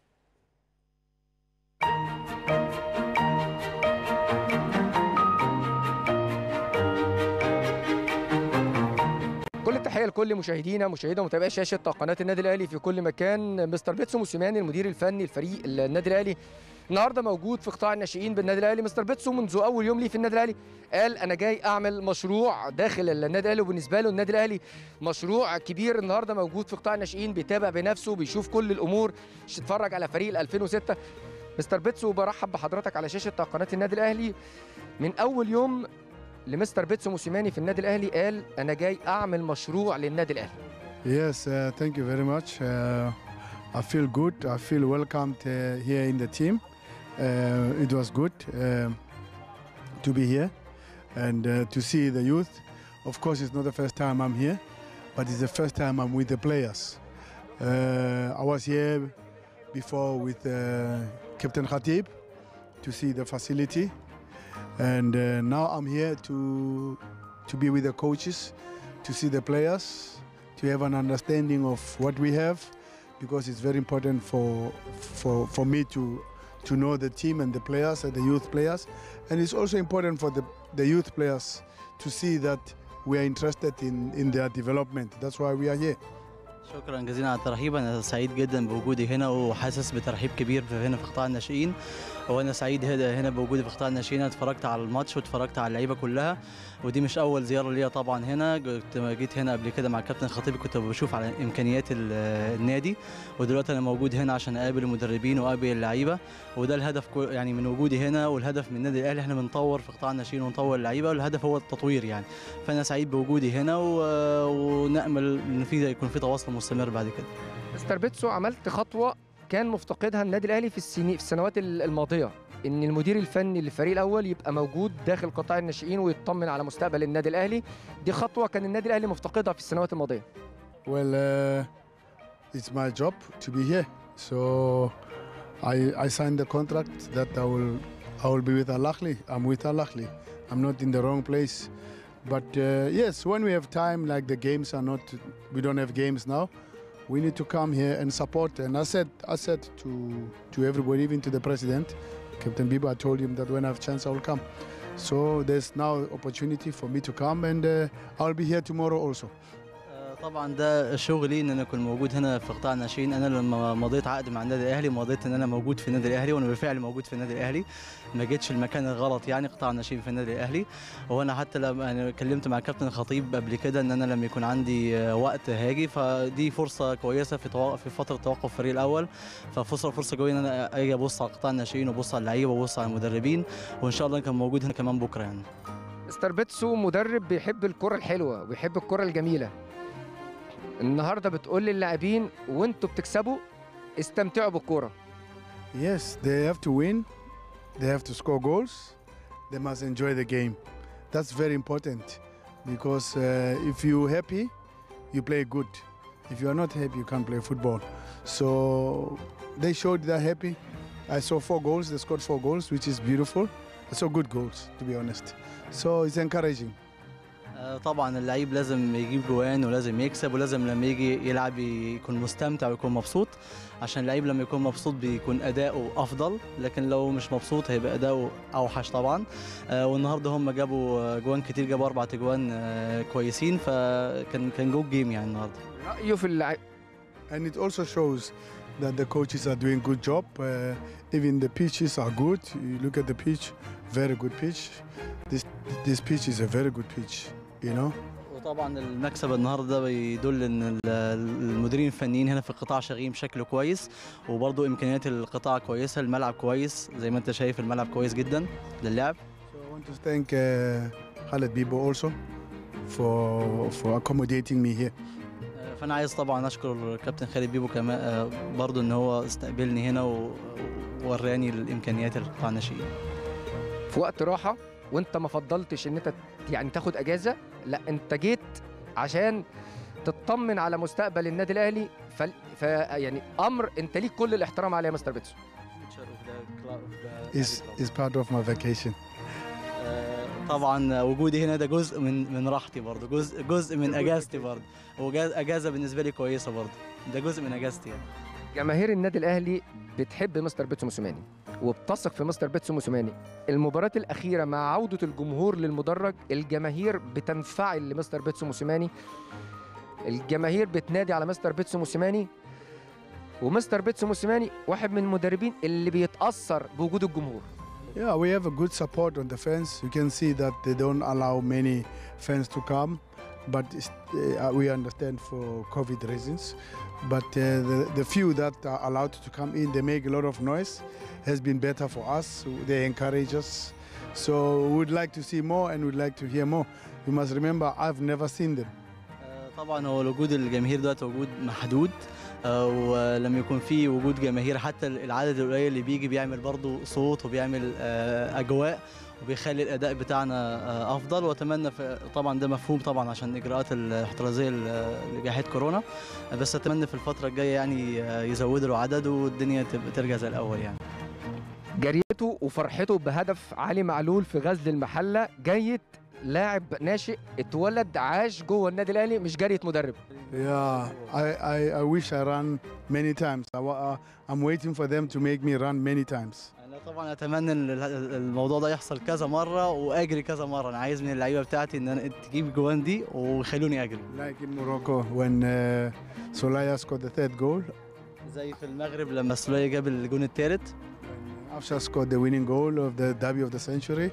كل التحيه لكل مشاهدينا ومتابعي شاشه قناه النادي الاهلي في كل مكان. مستر بيتسو موسيماني المدير الفني لفريق النادي الاهلي النهارده موجود في قطاع الناشئين بالنادي الاهلي. مستر بيتسو منذ اول يوم ليه في النادي الاهلي قال انا جاي اعمل مشروع داخل النادي الاهلي، وبالنسبه له النادي الاهلي مشروع كبير. النهارده موجود في قطاع الناشئين بيتابع بنفسه بيشوف كل الامور، اتفرج على فريق 2006. مستر بيتسو برحب بحضرتك على شاشه قناه النادي الاهلي. من اول يوم لمستر بيتسو موسيماني في النادي الاهلي قال انا جاي اعمل مشروع للنادي الاهلي. Yes, thank you very much. I feel good. I feel welcomed here in the team. It was good to be here and to see the youth. Of course, it's not the first time I'm here, but it's the first time I'm with the players. I was here before with Captain Khatib to see the facility. And now I'm here to be with the coaches, to see the players, to have an understanding of what we have, because it's very important for me to know the team and the players and the youth players. And it's also important for the youth players to see that we are interested in their development. That's why we are here. شكرا جزيلا على الترحيب. انا سعيد جدا بوجودي هنا وحاسس بترحيب كبير هنا في قطاع الناشئين، وانا سعيد هنا بوجودي في قطاع الناشئين. انا اتفرجت على الماتش واتفرجت على اللعيبه كلها، ودي مش اول زياره ليا طبعا هنا. جيت هنا قبل كده مع الكابتن خطيب، كنت بشوف على امكانيات النادي، ودلوقتي انا موجود هنا عشان اقابل المدربين واقابل اللعيبه، وده الهدف يعني من وجودي هنا، والهدف من النادي الاهلي احنا بنطور في قطاع الناشئين ونطور اللعيبه، والهدف هو التطوير يعني. فانا سعيد بوجودي هنا ونامل ان يكون في تواصل مستمر بعد كده. مستر بيتسو، عملت خطوه كان مفتقدها النادي الاهلي في السنوات الماضيه، ان المدير الفني للفريق الاول يبقى موجود داخل قطاع الناشئين ويطمن على مستقبل النادي الاهلي. دي خطوه كان النادي الاهلي مفتقدها في السنوات الماضيه. Well, it's my job to be here. So I signed the contract that I will be with Al Ahly. I'm with Al Ahly. I'm not in the wrong place. But yes, when we have time, like the games are not, we don't have games now. We need to come here and support. And I said to everybody, even to the president, Captain Biba, I told him that when I have chance, I will come. So there's now opportunity for me to come, and I'll be here tomorrow also. طبعا ده شغلي ان انا اكون موجود هنا في قطاع الناشئين. انا لما مضيت عقد مع النادي الاهلي مضيت ان انا موجود في النادي الاهلي، وانا بالفعل موجود في النادي الاهلي، ما جيتش المكان الغلط يعني. قطاع الناشئين في النادي الاهلي، وانا حتى لما انا كلمت مع الكابتن خطيب قبل كده ان انا لما يكون عندي وقت هاجي، فدي فرصه كويسه في فتره توقف الفريق الاول، فرصه قويه ان انا اجي ابص على قطاع الناشئين وابص على اللعيبه وابص على المدربين، وان شاء الله كان موجود هنا كمان بكره يعني. مستر بيتسو مدرب بيحب الكره الحلوه وبيحب الكره الجميله. النهارده بتقول للاعبين وانتوا بتكسبوا استمتعوا بالكوره. Yes, they have to win. They have to score goals. They must enjoy the game. That's very important because if you're happy, you play good. If you are not happy, you can't play football. So they showed they're happy. I saw 4 goals. They scored 4 goals, which is beautiful. I saw good goals, to be honest. So it's encouraging. طبعا اللعيب لازم يجيب جوان ولازم يكسب، ولازم لما يجي يلعب يكون مستمتع ويكون مبسوط، عشان اللعيب لما يكون مبسوط بيكون أداؤه أفضل، لكن لو مش مبسوط هيبقى أداؤه أوحش طبعا. والنهارده هم جابوا جوان كتير، جابوا 4 جوان كويسين، فكان جود جيم يعني النهارده. رأيه في اللعيب. And it also shows that the coaches are doing good job. Even the pitches are good. You look at the pitch, very good pitch. This pitch is a very good pitch, you know. وطبعا المكسب النهارده بيدل ان المديرين الفنيين هنا في القطاع شغالين بشكل كويس، وبرضه امكانيات القطاع كويسه، الملعب كويس زي ما انت شايف، الملعب كويس جدا للعب. So I want to thank Khaled Bibo also for accommodating me here. فانا عايز طبعا اشكر الكابتن خالد بيبو كمان برضه ان هو استقبلني هنا ووراني الامكانيات القطاع الناشئين. في وقت راحه وانت ما فضلتش ان انت يعني تاخد اجازه، لا انت جيت عشان تطمن على مستقبل النادي الاهلي، يعني امر انت ليك كل الاحترام عليه يا مستر بيتسو. Is part of my vacation. طبعا وجودي هنا ده جزء من راحتي برضه، جزء من اجازتي برضه، واجازه بالنسبه لي كويسه برضه، ده جزء من اجازتي يعني. جماهير النادي الاهلي بتحب مستر بيتسو موسيماني وبتثق في مستر بيتسو موسيماني. المباراة الأخيرة مع عودة الجمهور للمدرج، الجماهير بتنفعل لمستر بيتسو موسيماني، الجماهير بتنادي على مستر بيتسو موسيماني، ومستر بيتسو موسيماني واحد من المدربين اللي بيتأثر بوجود الجمهور. Yeah, we have a good support on the fans. You can see that they don't allow many fans to come, but we understand for COVID reasons. But the few that are allowed to come in, they make a lot of noise. Has been better for us. They encourage us. So we would like to see more and we'd like to hear more. You must remember, I've never seen them. طبعا هو وجود الجماهير دلوقتي وجود محدود، ولما يكون في وجود جماهير حتى العدد القليل اللي بيجي بيعمل برضه صوت وبيعمل اجواء وبيخلي الاداء بتاعنا افضل، واتمنى طبعا ده مفهوم طبعا عشان الاجراءات الاحترازيه لجائحه كورونا، بس اتمنى في الفتره الجايه يعني يزودوا العدد والدنيا ترجع زي الاول يعني. جريته وفرحته بهدف علي معلول في غزل المحله، جيد لاعب ناشئ اتولد عاش جوه النادي الاهلي، مش جرية مدرب. Yeah, I wish I ran many times. I'm waiting for them to make me run many times. انا طبعا اتمنى ان الموضوع ده يحصل كذا مره واجري كذا مره. انا عايز من اللعيبه بتاعتي ان انا تجيب جوان دي ويخلوني اجري. Like in Morocco when Solaya scored the third goal, زي في المغرب لما سولية جاب الجون الثالث، when Afsha scored the winning goal of the derby of the century.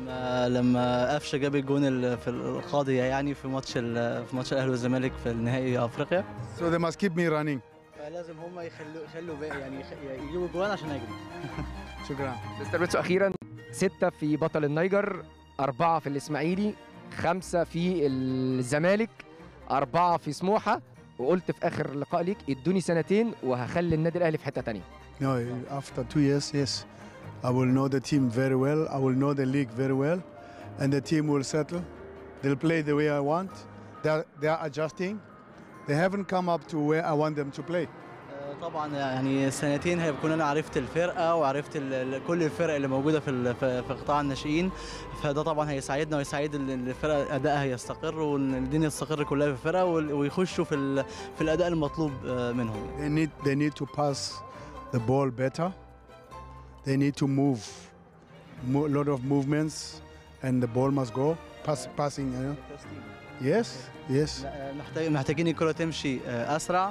لما قفشه جاب الجون في القاضيه يعني في ماتش الاهلي والزمالك في النهائي افريقيا. So they must keep me running. فلازم هم يخلوا بقى يعني يجيبوا جوان عشان اجري. شكرا. مستر بيتسو اخيرا 6 في بطل النيجر، 4 في الاسماعيلي، 5 في الزمالك، 4 في سموحه، وقلت في اخر لقاء ليك ادوني سنتين وهخلي النادي الاهلي في حته ثانيه. No, after 2 years, yes, I will know the team very well. I will know the league very well, and the team will settle. They'll play the way I want. They are adjusting. They haven't come up to where I want them to play. طبعا يعني سنتين هيكون انا عرفت الفرقه وعرفت كل الفرق اللي موجوده في قطاع الناشئين، فده طبعا هيساعدنا ويساعد الفرقه ادائها يستقر والدنيا تستقر كلها في الفرقه ويخشوا في الاداء المطلوب منهم. They need to pass the ball better. They need to move a lot of movements, and the ball must go passing. Yes. محتاجين الكرة تمشي اسرع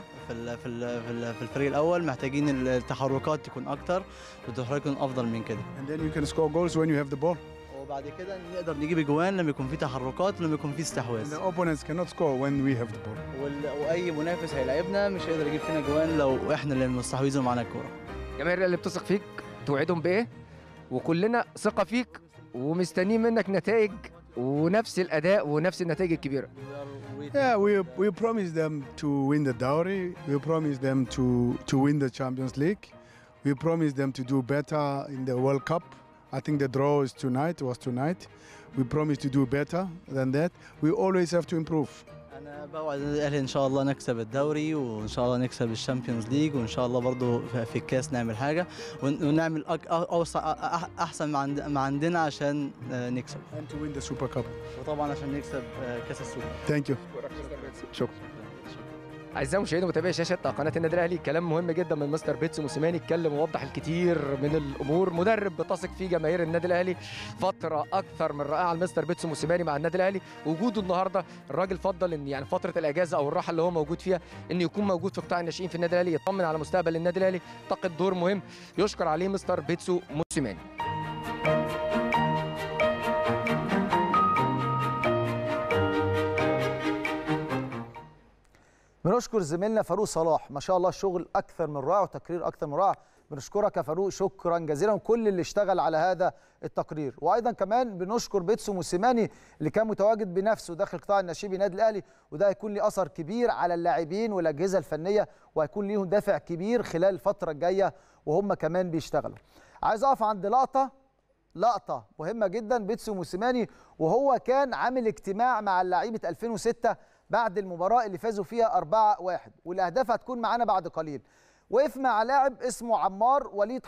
في الفريق الاول، محتاجين التحركات تكون اكتر والتحرك يكون افضل من كده. And then you can score goals when you have the ball. وبعد كده نقدر نجيب اجوان لما يكون في تحركات ولما يكون في استحواذ. And the opponents cannot score when we have the ball. واي منافس هيلاعبنا مش هيقدر يجيب فينا جوان لو احنا اللي مستحوذين معانا الكرة. الجماهير اللي بتثق فيك توعدهم بايه؟ وكلنا ثقه فيك ومستنيين منك نتائج ونفس الاداء ونفس النتائج الكبيره. Yeah, we promise them to win the dowry. We promise them to win the Champions League. We promise them to do better in the World Cup. I think the draw is tonight. We promise to do better than that. We always have to improve. انا بوعد الاهلي ان شاء الله نكسب الدوري وان شاء الله نكسب الشامبيونز ليج وان شاء الله برضو في الكاس نعمل حاجه ونعمل احسن ما عندنا عشان نكسب. And to win the Super Cup. وطبعا عشان نكسب كاس السوبر. Thank you. شكرا. اعزائي المشاهدين ومتابعي شاشه قناه النادي الاهلي، كلام مهم جدا من مستر بيتسو موسيماني، اتكلم ووضح الكثير من الامور. مدرب بتثق فيه جماهير النادي الاهلي، فتره اكثر من رائعه لمستر بيتسو موسيماني مع النادي الاهلي. وجوده النهارده الراجل فضل ان يعني فتره الاجازه او الراحه اللي هو موجود فيها ان يكون موجود في قطاع الناشئين في النادي الاهلي، يطمن على مستقبل النادي الاهلي. اعتقد دور مهم يشكر عليه مستر بيتسو موسيماني. بنشكر زميلنا فاروق صلاح، ما شاء الله شغل اكثر من رائع وتقرير اكثر من رائع. بنشكرك يا فاروق شكرا جزيلا وكل اللي اشتغل على هذا التقرير. وايضا كمان بنشكر بيتسو موسيماني اللي كان متواجد بنفسه داخل قطاع الناشئين بالنادي الاهلي، وده هيكون له اثر كبير على اللاعبين والاجهزه الفنيه وهيكون ليهم دافع كبير خلال الفتره الجايه وهم كمان بيشتغلوا. عايز اقف عند لقطه مهمه جدا بيتسو موسيماني وهو كان عامل اجتماع مع لعيبه 2006 بعد المباراة اللي فازوا فيها 4-1، والأهداف هتكون معانا بعد قليل. وقف مع لاعب اسمه عمار وليد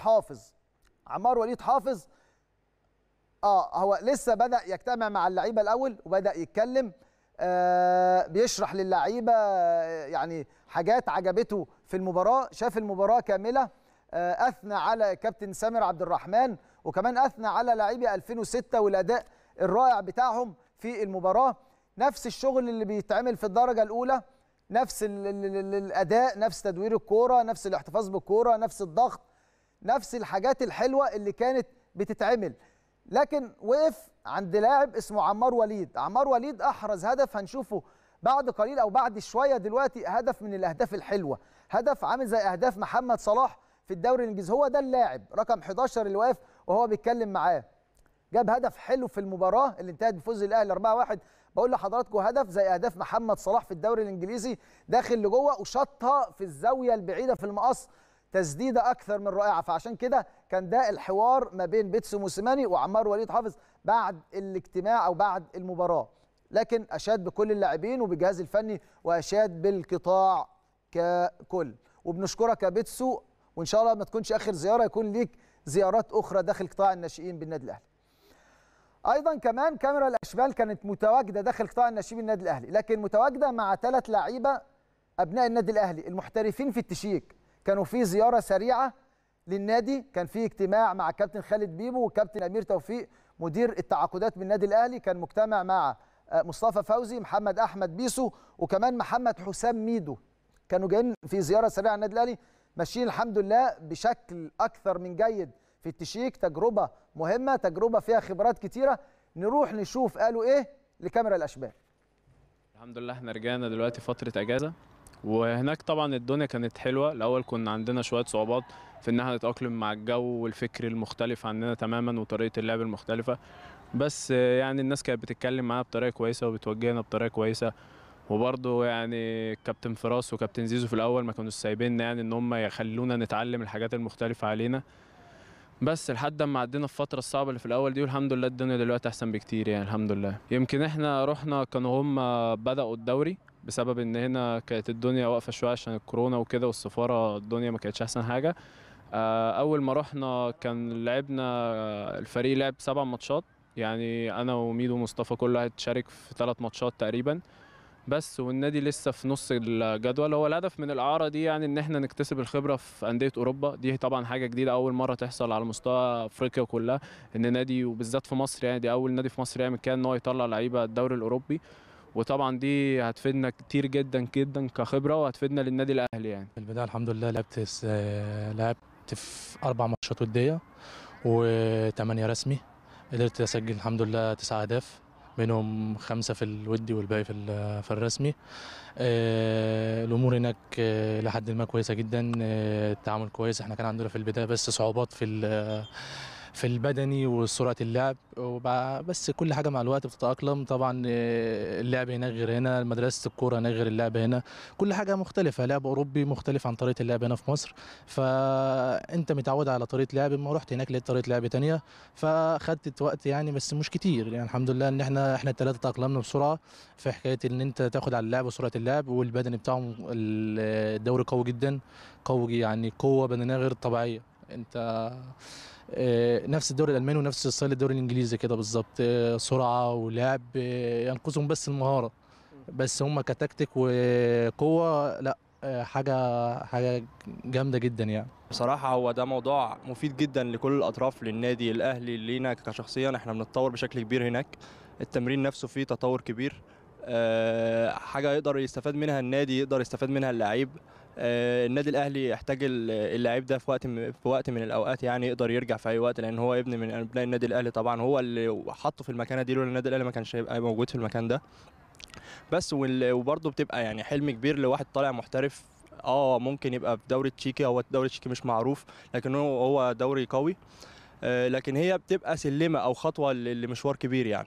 حافظ. هو لسه بدأ يجتمع مع اللعيبة الأول وبدأ يتكلم، بيشرح للعيبة يعني حاجات عجبته في المباراة، شاف المباراة كاملة، أثنى على كابتن سامر عبد الرحمن وكمان أثنى على لاعبي 2006 والأداء الرائع بتاعهم في المباراة. نفس الشغل اللي بيتعمل في الدرجة الأولى، نفس الأداء، نفس تدوير الكورة، نفس الاحتفاظ بالكورة، نفس الضغط، نفس الحاجات الحلوة اللي كانت بتتعمل. لكن وقف عند لاعب اسمه عمار وليد أحرز هدف هنشوفه بعد قليل أو بعد شوية دلوقتي، هدف من الأهداف الحلوة، هدف عامل زي أهداف محمد صلاح في الدوري الإنجليزي. هو ده اللاعب رقم 11 اللي واقف وهو بيتكلم معاه، جاب هدف حلو في المباراة اللي انتهت بفوز الأهلي 4-1. بقول لحضراتكم هدف زي اهداف محمد صلاح في الدوري الانجليزي، داخل لجوه وشاطها في الزاويه البعيده في المقص، تسديده اكثر من رائعه. فعشان كده كان ده الحوار ما بين بيتسو موسيماني وعمار وليد حافظ بعد الاجتماع او بعد المباراه. لكن اشاد بكل اللاعبين وبالجهاز الفني واشاد بالقطاع ككل. وبنشكرك يا بيتسو، وان شاء الله ما تكونش اخر زياره، يكون ليك زيارات اخرى داخل قطاع الناشئين بالنادي الاهلي. ايضا كمان كاميرا الاشبال كانت متواجده داخل قطاع الناشئين النادي الاهلي، لكن متواجده مع 3 لعيبه ابناء النادي الاهلي المحترفين في التشيك. كانوا في زياره سريعه للنادي كان في اجتماع مع كابتن خالد بيبو والكابتن امير توفيق مدير التعاقدات بالنادي الاهلي، كان مجتمع مع مصطفى فوزي، محمد احمد بيسو، وكمان محمد حسام ميدو. كانوا جايين في زياره سريعه على النادي الاهلي، ماشيين الحمد لله بشكل اكثر من جيد في التشيك. تجربه مهمه، تجربه فيها خبرات كتيره. نروح نشوف قالوا ايه لكاميرا الاشبال. الحمد لله احنا رجعنا دلوقتي فتره اجازه، وهناك طبعا الدنيا كانت حلوه. الاول كنا عندنا شويه صعوبات في ان احنا نتاقلم مع الجو والفكر المختلف عننا تماما وطريقه اللعب المختلفه، بس يعني الناس كانت بتتكلم معانا بطريقه كويسه وبتوجهنا بطريقه كويسه. وبرضه يعني كابتن فراس وكابتن زيزو في الاول ما كانوش سايبيننا يعني ان هم يخلونا نتعلم الحاجات المختلفه علينا، بس لحد ما عدينا الفترة الصعبة اللي في الأول دي، والحمد لله الدنيا دلوقتي أحسن بكتير يعني الحمد لله. يمكن احنا رحنا كانوا هم بدأوا الدوري بسبب إن هنا كانت الدنيا واقفة شوية عشان الكورونا وكده، والسفارة الدنيا ما كانتش أحسن حاجة. أول ما رحنا كان لعبنا الفريق لعب 7 ماتشات، يعني أنا وميدو ومصطفى كل واحد شارك في 3 ماتشات تقريبا بس، والنادي لسه في نص الجدول. هو الهدف من الإعارة دي يعني إن احنا نكتسب الخبرة في أندية أوروبا، دي طبعا حاجة جديدة أول مرة تحصل على مستوى أفريقيا كلها، إن نادي وبالذات في مصر يعني دي أول نادي في مصر يعمل كده إن هو يطلع لعيبة الدوري الأوروبي، وطبعا دي هتفيدنا كتير جدا جدا كخبرة وهتفيدنا للنادي الأهلي يعني. في البداية الحمد لله لعبت في 4 ماتشات ودية و8 رسمي، قدرت أسجل الحمد لله 9 أهداف، منهم 5 في الودي والباقي في الرسمي. الامور هناك لحد ما كويسه جدا، التعامل كويس. احنا كان عندنا في البدايه بس صعوبات في البدني وسرعه اللعب، بس كل حاجه مع الوقت بتتاقلم. طبعا اللعب هناك غير هنا، مدرسه الكوره هناك غير اللعب هنا، كل حاجه مختلفه. لعب اوروبي مختلف عن طريقه اللعب هنا في مصر، فانت متعود على طريقه لعب، ما رحت هناك لقيت طريقه لعب تانية، فاخدت وقت يعني بس مش كتير يعني. الحمد لله ان احنا الثلاثه تاقلمنا بسرعه في حكايه ان انت تاخد على اللعب وسرعه اللعب، والبدني بتاعهم الدوري قوي جدا، قوي يعني قوه بدنيه غير طبيعيه. انت نفس الدوري الالماني ونفس ستايل الدوري الانجليزي كده بالظبط، سرعه ولعب، ينقصهم بس المهاره، بس هم كتكتيك وقوه لا حاجه جامده جدا يعني. بصراحه هو ده موضوع مفيد جدا لكل الاطراف، للنادي الاهلي لينا كشخصيا، احنا بنتطور بشكل كبير هناك، التمرين نفسه فيه تطور كبير، حاجه يقدر يستفاد منها النادي، يقدر يستفاد منها اللاعب. النادي الاهلي يحتاج اللاعب ده في وقت من الاوقات يعني، يقدر يرجع في اي وقت، لان هو ابن من ابناء النادي الاهلي طبعا، هو اللي حطه في المكانه دي، لولا النادي الاهلي ما كانش هيبقى موجود في المكان ده بس. وبرضه بتبقى يعني حلم كبير لواحد طالع محترف، ممكن يبقى في دوري تشيكي، هو الدوري التشيكي مش معروف لكن هو دوري قوي، لكن هي بتبقى سلمه او خطوه لمشوار كبير يعني.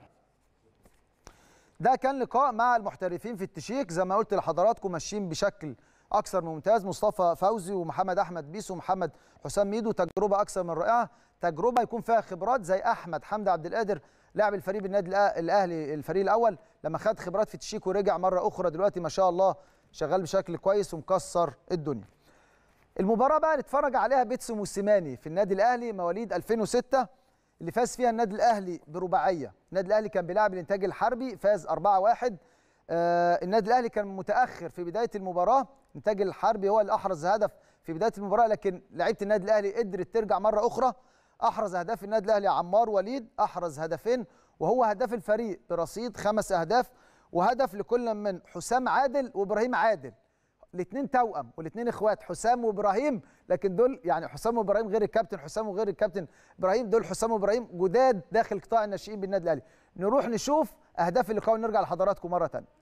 ده كان لقاء مع المحترفين في التشيك، زي ما قلت لحضراتكم ماشيين بشكل اكثر من ممتاز. مصطفى فوزي ومحمد احمد بيسو ومحمد حسام ميدو، تجربه اكثر من رائعه، تجربه يكون فيها خبرات زي احمد حمدي عبد القادر لاعب الفريق بالنادي الاهلي الفريق الاول، لما خد خبرات في التشيك ورجع مره اخرى دلوقتي ما شاء الله شغال بشكل كويس ومكسر الدنيا. المباراه بقى نتفرج عليها بيتسو موسيماني في النادي الاهلي مواليد 2006 اللي فاز فيها النادي الاهلي برباعيه. النادي الاهلي كان بيلعب الانتاج الحربي، فاز 4-1. النادي الاهلي كان متاخر في بدايه المباراه، الانتاج الحربي هو اللي احرز هدف في بدايه المباراه، لكن لعيبه النادي الاهلي قدرت ترجع مره اخرى. احرز اهداف النادي الاهلي عمار وليد، احرز هدفين وهو هداف الفريق برصيد 5 اهداف، وهدف لكل من حسام عادل وابراهيم عادل، الاثنين توأم والاثنين اخوات حسام وابراهيم، لكن دول يعني حسام وابراهيم غير الكابتن حسام وغير الكابتن ابراهيم، دول حسام وابراهيم جداد داخل قطاع الناشئين بالنادي الاهلي. نروح نشوف اهداف اللقاء ونرجع لحضراتكم مره ثانيه.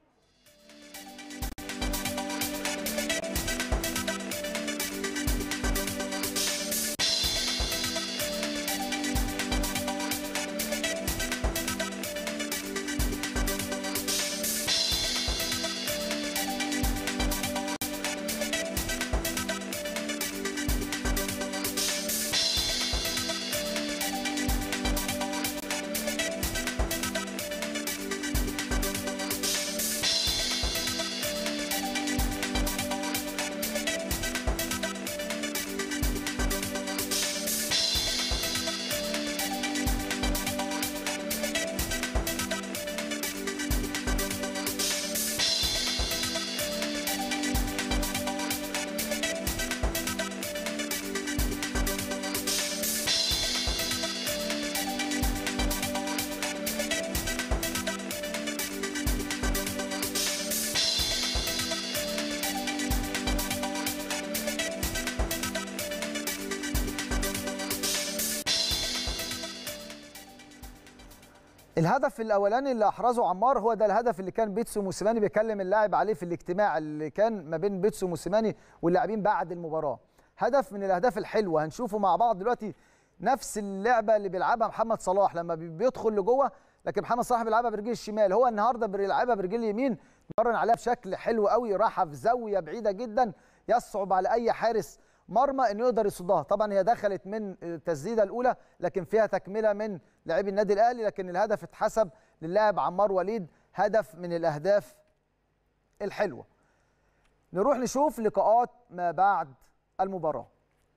الهدف الاولاني اللي احرزه عمار هو ده الهدف اللي كان بيتسو موسيماني بيكلم اللاعب عليه في الاجتماع اللي كان ما بين بيتسو موسيماني واللاعبين بعد المباراه. هدف من الاهداف الحلوه هنشوفه مع بعض دلوقتي. نفس اللعبه اللي بيلعبها محمد صلاح لما بيدخل لجوه، لكن محمد صلاح بيلعبها برجل الشمال، هو النهارده بيلعبها برجل اليمين، مرن عليها بشكل حلو قوي، راحه في زاويه بعيده جدا يصعب على اي حارس مرمى انه يقدر يصدها. طبعا هي دخلت من التسديده الاولى لكن فيها تكمله من لاعبي النادي الاهلي، لكن الهدف اتحسب للاعب عمار وليد، هدف من الاهداف الحلوه. نروح نشوف لقاءات ما بعد المباراه.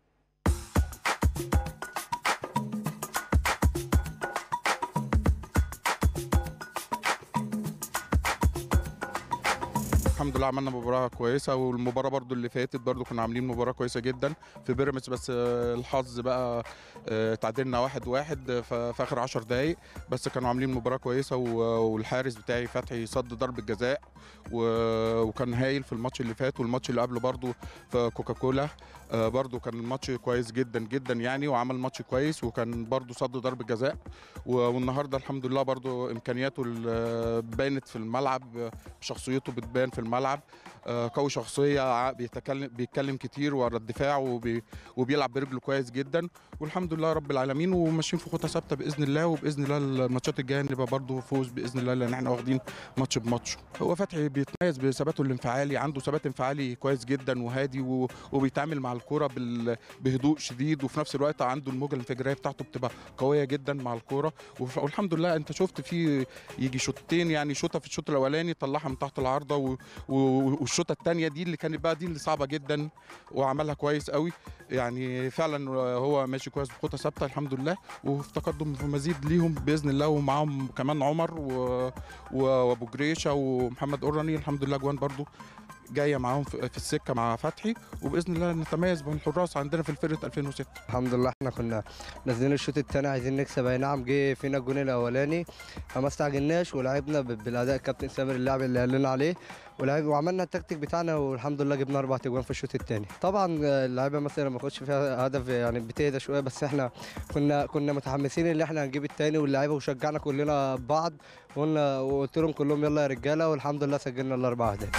الحمد لله عملنا مباراه كويسه، والمباراه برضو اللي فاتت برضو كنا عاملين مباراه كويسه جدا في بيراميدز، بس الحظ بقى تعادلنا 1-1 في اخر 10 دقائق، بس كانوا عاملين مباراه كويسه، والحارس بتاعي فتحي صد ضربه جزاء وكان هايل في الماتش اللي فات، والماتش اللي قبله برضو في كوكاكولا برضو كان الماتش كويس جدا جدا يعني، وعمل ماتش كويس وكان برضو صد ضربه جزاء. والنهارده الحمد لله برضو امكانياته بانت في الملعب، شخصيته بتبان في الملعب، قوي شخصيه، بيتكلم كتير ورا الدفاع وبيلعب برجله كويس جدا، والحمد لله رب العالمين، وماشيين في خطه ثابته باذن الله، وباذن الله الماتشات الجايه نبقى برضه فوز باذن الله، لان احنا واخدين ماتش بماتش. هو فتحي بيتميز بثباته الانفعالي، عنده ثبات انفعالي كويس جدا وهادي، وبيتعامل مع الكوره بهدوء شديد، وفي نفس الوقت عنده الموجه الانفجاريه بتاعته بتبقى قويه جدا مع الكوره، والحمد لله انت شفت فيه يجي شوطين، يعني شوطه في الشوط الاولاني طلعها من تحت العارضه، والشوطه الثانيه دي اللي كانت بقى دي اللي صعبه جدا وعملها كويس قوي، يعني فعلا هو ماشي كويس بخطه ثابته الحمد لله، وفي تقدم في مزيد ليهم باذن الله، ومعاهم كمان عمر وابو جريشه ومحمد قرني الحمد لله جوان برضو جايه معاهم في السكه مع فتحي، وباذن الله نتميز بالحراس عندنا في الفرقه 2006. الحمد لله احنا كنا نازلين الشوط الثاني عايزين نكسب، اي نعم جه فينا الجون الاولاني فما استعجلناش، ولعبنا بالاداء الكابتن سامر اللاعب اللي قال لنا عليه، وعملنا التكتيك بتاعنا، والحمد لله جبنا 4 اجوان في الشوط الثاني. طبعا اللعيبه مثلا ما ياخدش فيها هدف يعني بتهدى شويه، بس احنا كنا متحمسين ان احنا هنجيب الثاني، واللعيبه وشجعنا كلنا بعض، وقلت لهم كلهم يلا يا رجاله، والحمد لله سجلنا ال4 اهداف.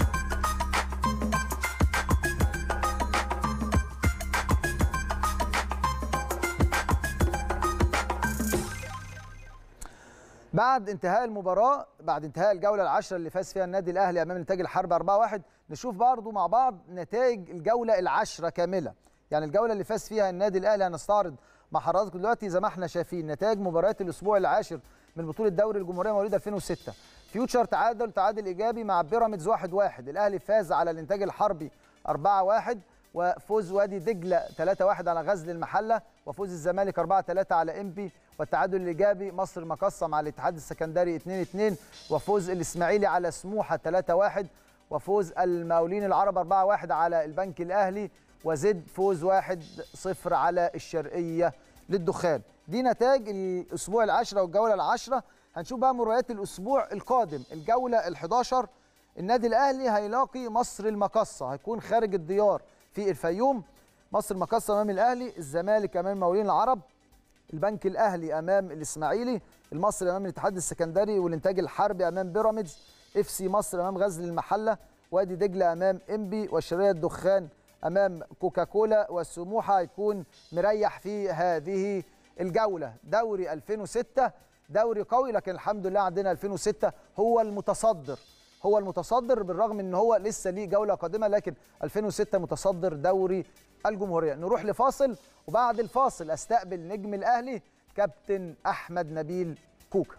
بعد انتهاء المباراه، بعد انتهاء الجوله العاشره اللي فاز فيها النادي الاهلي امام الانتاج الحربي 4-1، نشوف برضو مع بعض نتائج الجوله العاشره كامله. يعني الجوله اللي فاز فيها النادي الاهلي هنستعرض مع حضراتكم دلوقتي زي ما احنا شايفين نتائج مباريات الاسبوع العاشر من بطوله دوري الجمهوريه مواليد 2006. فيوتشر تعادل ايجابي مع بيراميدز 1-1، الاهلي فاز على الانتاج الحربي 4-1، وفوز وادي دجله 3-1 على غزل المحله، وفوز الزمالك 4-3 على انبي، والتعادل الايجابي مصر المقصه مع الاتحاد السكندري 2-2، وفوز الاسماعيلي على سموحه 3-1، وفوز المقاولين العرب 4-1 على البنك الاهلي، وزد فوز 1-0 على الشرقيه للدخان. دي نتائج الاسبوع العاشره والجوله العاشره. هنشوف بقى مباريات الاسبوع القادم. الجوله ال11 النادي الاهلي هيلاقي مصر المقصه، هيكون خارج الديار في الفيوم. مصر المقصه امام الاهلي، الزمالك امام المقاولين العرب، البنك الاهلي امام الاسماعيلي، المصري امام الاتحاد السكندري، والانتاج الحربي امام بيراميدز، اف سي مصر امام غزل المحله، وادي دجله امام انبي، والشرقيه الدخان امام كوكاكولا، والسموحه هيكون مريح في هذه الجوله. دوري 2006 دوري قوي، لكن الحمد لله عندنا 2006 هو المتصدر بالرغم ان هو لسه ليه جوله قادمه، لكن 2006 متصدر دوري الجمهوريه. نروح لفاصل، وبعد الفاصل استقبل نجم الاهلي كابتن احمد نبيل كوكا.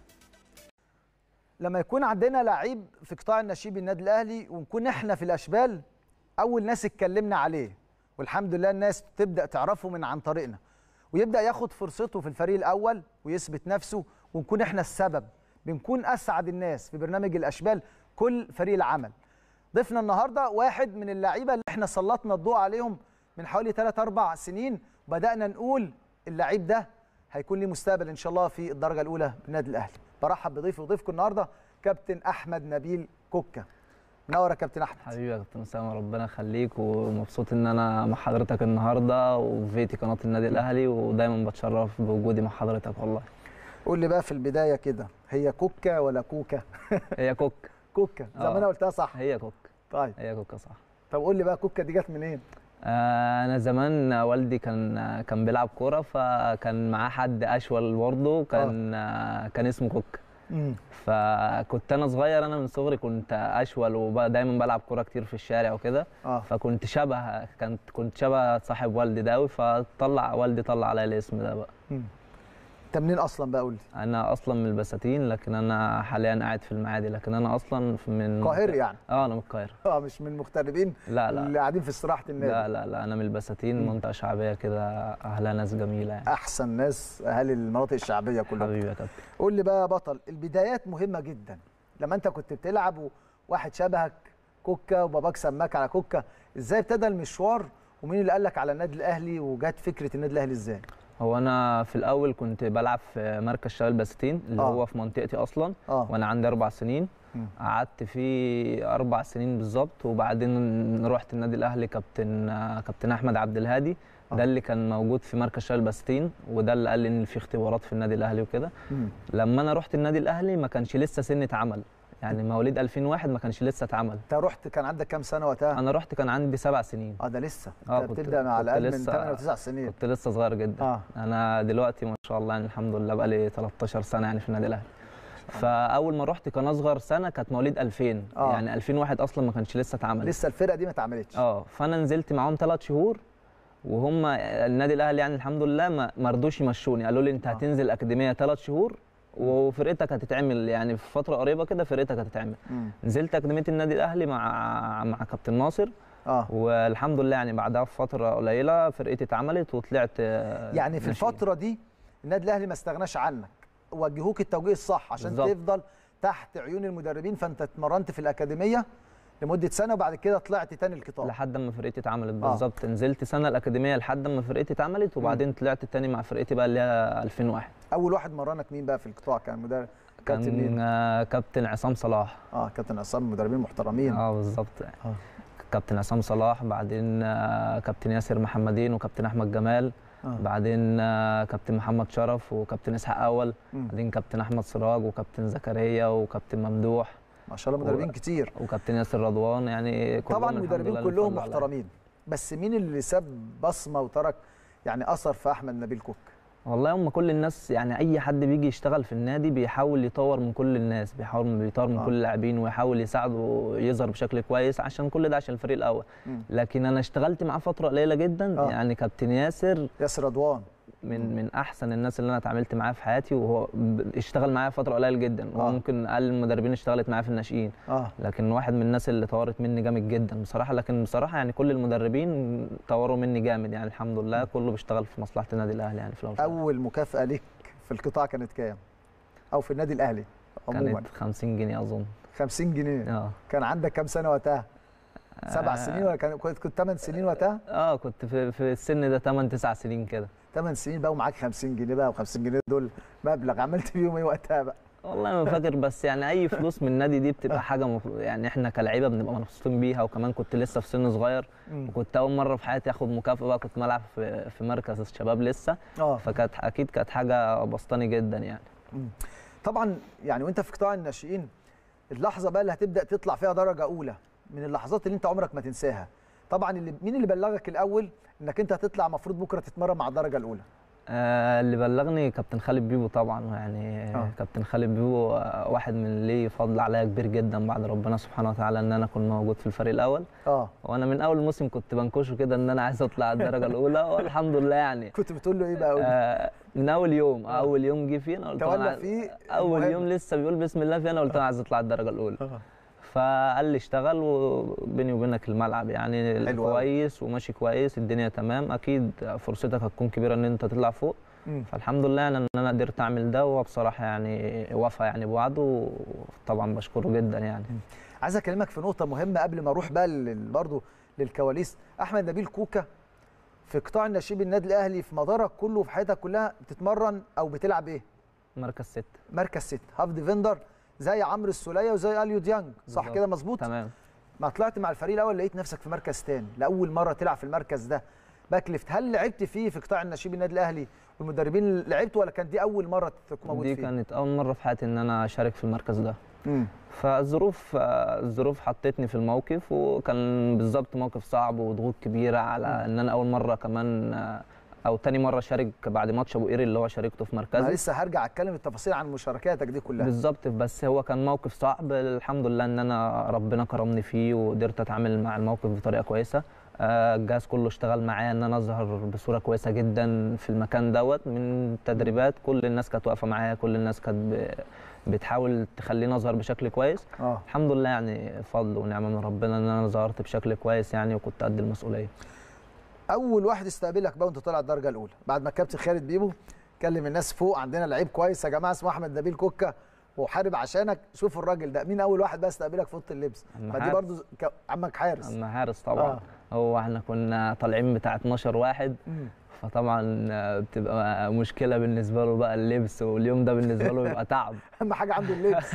لما يكون عندنا لعيب في قطاع الناشئين النادي الاهلي ونكون احنا في الاشبال اول ناس اتكلمنا عليه، والحمد لله الناس تبدا تعرفه من عن طريقنا، ويبدا ياخد فرصته في الفريق الاول ويثبت نفسه، ونكون احنا السبب، بنكون اسعد الناس في برنامج الاشبال كل فريق العمل. ضيفنا النهارده واحد من اللعيبه اللي احنا سلطنا الضوء عليهم من حوالي 3-4 سنين، وبدانا نقول اللعيب ده هيكون ليه مستقبل ان شاء الله في الدرجه الاولى بالنادي الاهلي. برحب بضيفي وضيفكم النهارده كابتن احمد نبيل كوكا. منور يا كابتن احمد. حبيبي يا كابتن اسامه، ربنا يخليك، ومبسوط ان انا مع حضرتك النهارده وفي قناه النادي الاهلي، ودايما بتشرف بوجودي مع حضرتك والله. قول لي بقى في البدايه كده، هي كوكا ولا كوكا؟ هي كوك. كوكا زي ما انا قلتها صح. هي كوك. طيب هي كوكا صح. طب قول لي بقى كوكا دي جت منين؟ انا زمان والدي كان بيلعب كوره، فكان معاه حد اشول برضه كان اسمه كوكا. فكنت انا صغير، انا من صغري كنت اشول ودايما بلعب كوره كتير في الشارع وكده. فكنت كنت شبه صاحب والدي ده قوي، والدي طلع عليا الاسم ده بقى. انت منين اصلا بقى قول لي؟ انا اصلا من البساتين، لكن انا حاليا قاعد في المعادي، لكن انا اصلا من القاهره يعني. انا من القاهره. مش من المغتربين. لا اللي قاعدين في استراحه النادي. لا انا من البساتين، منطقه شعبيه كده، اهلها ناس جميله يعني. احسن ناس اهالي المناطق الشعبيه كلها. حبيبي يا كابتن. قول لي بقى يا بطل، البدايات مهمه جدا. لما انت كنت بتلعب وواحد شبهك كوكا وباباك سماك على كوكا، ازاي ابتدى المشوار ومين اللي قال لك على النادي الاهلي وجات فكره النادي الاهلي ازاي؟ هو انا في الاول كنت بلعب في مركز شباب البساتين اللي هو في منطقتي اصلا. وانا عندي 4 سنين. قعدت فيه 4 سنين بالظبط، وبعدين رحت النادي الاهلي كابتن احمد عبد الهادي. ده اللي كان موجود في مركز شباب البساتين، وده اللي قال لي ان في اختبارات في النادي الاهلي وكده. لما انا رحت النادي الاهلي ما كانش لسه سن اتعمل، يعني مواليد 2001 ما كانش لسه اتعمل. انت رحت كان عندك كام سنه وقتها؟ انا رحت كان عندي 7 سنين. ده لسه. انت بتبدا مع الاقل من 8 و9 سنين. كنت لسه صغير جدا. انا دلوقتي ما شاء الله يعني الحمد لله بقى لي 13 سنه يعني في النادي الاهلي. فاول ما رحت كان اصغر سنه كانت مواليد 2000. يعني 2001 اصلا ما كانش لسه اتعمل. لسه الفرقه دي ما اتعملتش. فانا نزلت معاهم 3 شهور، وهم النادي الاهلي يعني الحمد لله ما رضوش يمشوني. قالوا لي انت هتنزل اكاديميه 3 شهور وفرقتك هتتعمل، يعني في فتره قريبه كده فرقتك هتتعمل. نزلت اكاديميه النادي الاهلي مع كابتن ناصر. والحمد لله يعني بعدها بفتره قليله فرقتي اتعملت وطلعت. يعني في الفتره دي النادي الاهلي ما استغناش عنك، وجهوك التوجيه الصح عشان بالزبط. تفضل تحت عيون المدربين. فانت اتمرنت في الاكاديميه لمده سنه، وبعد كده طلعت تاني القطاع لحد ما فرقتي اتعملت. بالظبط. نزلت سنه الاكاديميه لحد ما فرقتي اتعملت، وبعدين طلعت تاني مع فرقتي بقى اللي هي 2001. اول واحد مرنك مين بقى في القطاع؟ كان مدرب كابتن مين؟ كابتن عصام صلاح. كابتن عصام، مدربين محترمين. بالظبط. كابتن عصام صلاح، بعدين كابتن ياسر محمدين وكابتن احمد جمال. بعدين كابتن محمد شرف وكابتن اسحاق اول. بعدين كابتن احمد سراج وكابتن زكريا وكابتن ممدوح. ما شاء الله مدربين كتير. وكابتن ياسر رضوان. يعني طبعا المدربين كلهم محترمين، بس مين اللي ساب بصمه وترك يعني اثر في احمد نبيل كوك؟ والله هم كل الناس، يعني اي حد بيجي يشتغل في النادي بيحاول يطور من كل الناس، بيحاول يطور من كل اللاعبين، ويحاول يساعده يظهر بشكل كويس عشان كل ده عشان الفريق الاول. لكن انا اشتغلت معاه فتره قليله جدا. يعني كابتن ياسر رضوان من احسن الناس اللي انا اتعاملت معاه في حياتي، وهو اشتغل معايا فتره قليله جدا. وهو ممكن اقل المدربين اشتغلت معايا في الناشئين. لكن واحد من الناس اللي طورت مني جامد جدا بصراحه. لكن بصراحه يعني كل المدربين طوروا مني جامد، يعني الحمد لله كله بيشتغل في مصلحه النادي الاهلي. يعني في الاول اول مكافاه ليك في القطاع كانت كام؟ او في النادي الاهلي عموما؟ كانت 50 جنيه اظن. 50 جنيه. كان عندك كام سنه وقتها؟ 7 سنين ولا كنت 8 سنين وقتها؟ كنت في السن ده 8 9 سنين كده. 8 سنين بقى ومعاك 50 جنيه بقى، و50 جنيه دول مبلغ. عملت بيهم ايه وقتها بقى؟ والله ما فاكر، بس يعني اي فلوس من النادي دي بتبقى حاجه يعني احنا كلاعيبه بنبقى مبسوطين بيها. وكمان كنت لسه في سن صغير، وكنت اول مره في حياتي اخد مكافاه بقى. كنت بلعب في مركز الشباب لسه. فكانت اكيد كانت حاجه بسطاني جدا يعني. طبعا يعني وانت في قطاع الناشئين، اللحظه بقى اللي هتبدا تطلع فيها درجه اولى من اللحظات اللي انت عمرك ما تنساها. طبعا مين اللي بلغك الاول انك انت هتطلع المفروض بكره تتمرن مع الدرجه الاولى؟ اللي بلغني كابتن خالد بيبو طبعا. يعني كابتن خالد بيبو واحد من اللي فضل عليا كبير جدا بعد ربنا سبحانه وتعالى ان انا اكون موجود في الفريق الاول. وانا من اول موسم كنت بنكشه كده ان انا عايز اطلع الدرجه الاولى، والحمد لله يعني. كنت بتقول له ايه بقى؟ من اول يوم. اول يوم جه فيه انا قلت له اول يوم لسه بيقول بسم الله فيه، انا قلت له عايز اطلع الدرجه الاولى. فقال لي اشتغل، وبيني وبينك الملعب يعني كويس وماشي كويس، الدنيا تمام، اكيد فرصتك هتكون كبيره ان انت تطلع فوق. فالحمد لله يعني ان انا قدرت اعمل ده، وهو بصراحه يعني وفى يعني بوعده، وطبعا بشكره جدا يعني. عايز اكلمك في نقطه مهمه قبل ما اروح بقى برضه للكواليس. احمد نبيل كوكا في قطاع الناشئين النادي الاهلي في مدارك كله في حياتك كلها بتتمرن او بتلعب ايه؟ مركز 6. مركز 6 هاف ديفندر زي عمرو السوليه وزي اليو ديانج، صح كده مظبوط؟ تمام. ما طلعت مع الفريق الاول لقيت نفسك في مركز ثاني لاول مره تلعب في المركز ده باك ليفت. هل لعبت فيه في قطاع الناشئين النادي الاهلي والمدربين لعبتوا ولا كانت دي اول مره تكون موجود فيها؟ دي كانت اول مره في حياتي ان انا اشارك في المركز ده. فالظروف حطتني في الموقف، وكان بالظبط موقف صعب وضغوط كبيره على ان انا اول مره كمان او تاني مره اشارك بعد ماتش ابو قير اللي هو شاركته في مركزي. انا لسه هرجع اتكلم التفاصيل عن مشاركاتك دي كلها. بالظبط، بس هو كان موقف صعب، الحمد لله ان انا ربنا كرمني فيه وقدرت اتعامل مع الموقف بطريقه كويسه. الجهاز كله اشتغل معايا ان انا اظهر بصوره كويسه جدا في المكان دوت. من التدريبات كل الناس كانت واقفه معايا، كل الناس كانت بتحاول تخليني اظهر بشكل كويس. الحمد لله يعني فضل ونعمه من ربنا ان انا ظهرت بشكل كويس يعني، وكنت قد المسؤوليه. اول واحد استقبلك بقى وانت طالع الدرجه الاولى بعد ما الكابتن خالد بيبو كلم الناس فوق، عندنا لعيب كويس يا جماعه اسمه احمد نبيل كوكا وحارب عشانك، شوفوا الراجل ده. مين اول واحد بقى استقبلك في اوضه اللبس؟ ما دي برضو عمك حارس. عم حارس طبعا. هو احنا كنا طالعين بتاع 12 واحد، فطبعا بتبقى مشكله بالنسبه له بقى اللبس، واليوم ده بالنسبه له بيبقى تعب. اهم حاجه عنده اللبس.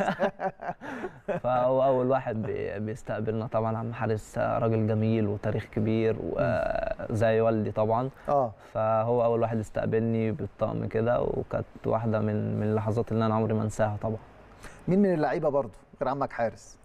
فهو اول واحد بيستقبلنا طبعا. عم حارس راجل جميل وتاريخ كبير وزي والدي طبعا. فهو اول واحد استقبلني بالطقم كده، وكانت واحده من اللحظات اللي انا عمري ما انساها طبعا. مين من اللعيبه برضه غير عمك حارس؟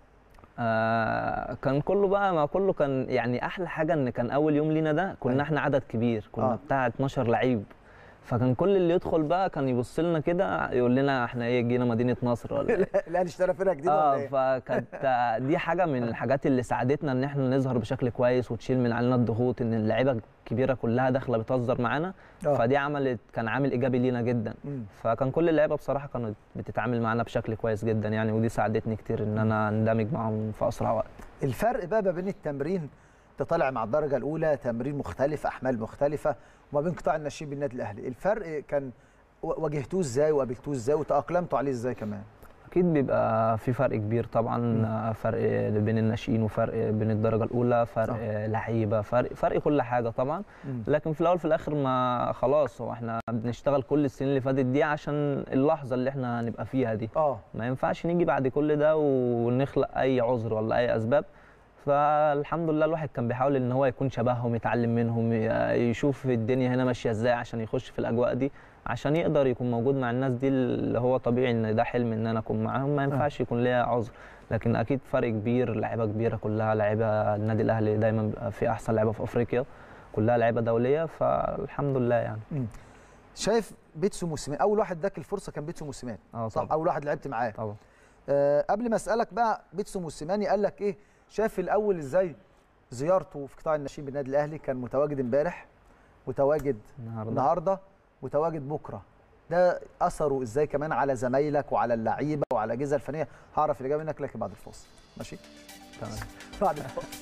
كان كله بقى، ما كله كان يعني احلى حاجه ان كان اول يوم لينا ده كنا احنا عدد كبير، كنا بتاع 12 لعيب، فكان كل اللي يدخل بقى كان يبص لنا كده يقول لنا احنا ايه جينا مدينه نصر ولا ايه؟ لا اشترى فرقه جديده ولا ايه؟ فكانت دي حاجه من الحاجات اللي ساعدتنا ان احنا نظهر بشكل كويس وتشيل من علينا الضغوط، ان اللعيبه الكبيره كلها داخله بتهزر معانا. فدي كان عامل ايجابي لينا جدا. فكان كل اللعيبه بصراحه كانت بتتعامل معانا بشكل كويس جدا يعني، ودي ساعدتني كتير ان انا اندمج معاهم في اسرع وقت. الفرق بقى ما بين التمرين تطلع مع الدرجه الاولى تمرين مختلف، احمال مختلفه، وما بين قطاع الناشئين بالنادي الاهلي، الفرق كان واجهتوه ازاي وقابلتوه ازاي وتاقلمتوا عليه ازاي كمان؟ اكيد بيبقى في فرق كبير طبعا. فرق بين الناشئين وفرق بين الدرجه الاولى، فرق لعيبه، فرق كل حاجه طبعا. لكن في الاول في الاخر ما خلاص، هو احنا بنشتغل كل السنين اللي فاتت دي عشان اللحظه اللي احنا هنبقى فيها دي. ما ينفعش نيجي بعد كل ده ونخلق اي عذر ولا اي اسباب. فالحمد لله الواحد كان بيحاول ان هو يكون شبههم، يتعلم منهم، يشوف الدنيا هنا ماشيه ازاي عشان يخش في الاجواء دي، عشان يقدر يكون موجود مع الناس دي، اللي هو طبيعي ان ده حلم ان انا اكون معاهم، ما ينفعش يكون ليا عذر. لكن اكيد فرق كبير، لعيبه كبيره كلها لعيبه النادي الاهلي دايما بيبقى في احسن لعيبه في افريقيا، كلها لعيبه دوليه، فالحمد لله يعني. شايف بيتسو موسيماني اول واحد اداك الفرصه كان بيتسو موسيماني صح؟ اول واحد لعبت معاه طبعا. قبل ما اسالك بقى بيتسو موسيماني قال لك ايه؟ شاف الاول ازاي زيارته في قطاع الناشئين بالنادي الاهلي؟ كان متواجد امبارح، متواجد النهارده، متواجد بكره، ده اثره ازاي كمان على زمايلك وعلى اللعيبه وعلى الاجهزه الفنيه؟ هعرف الاجابه منك لكن بعد الفاصل. ماشي تمام. بعد الفاصل.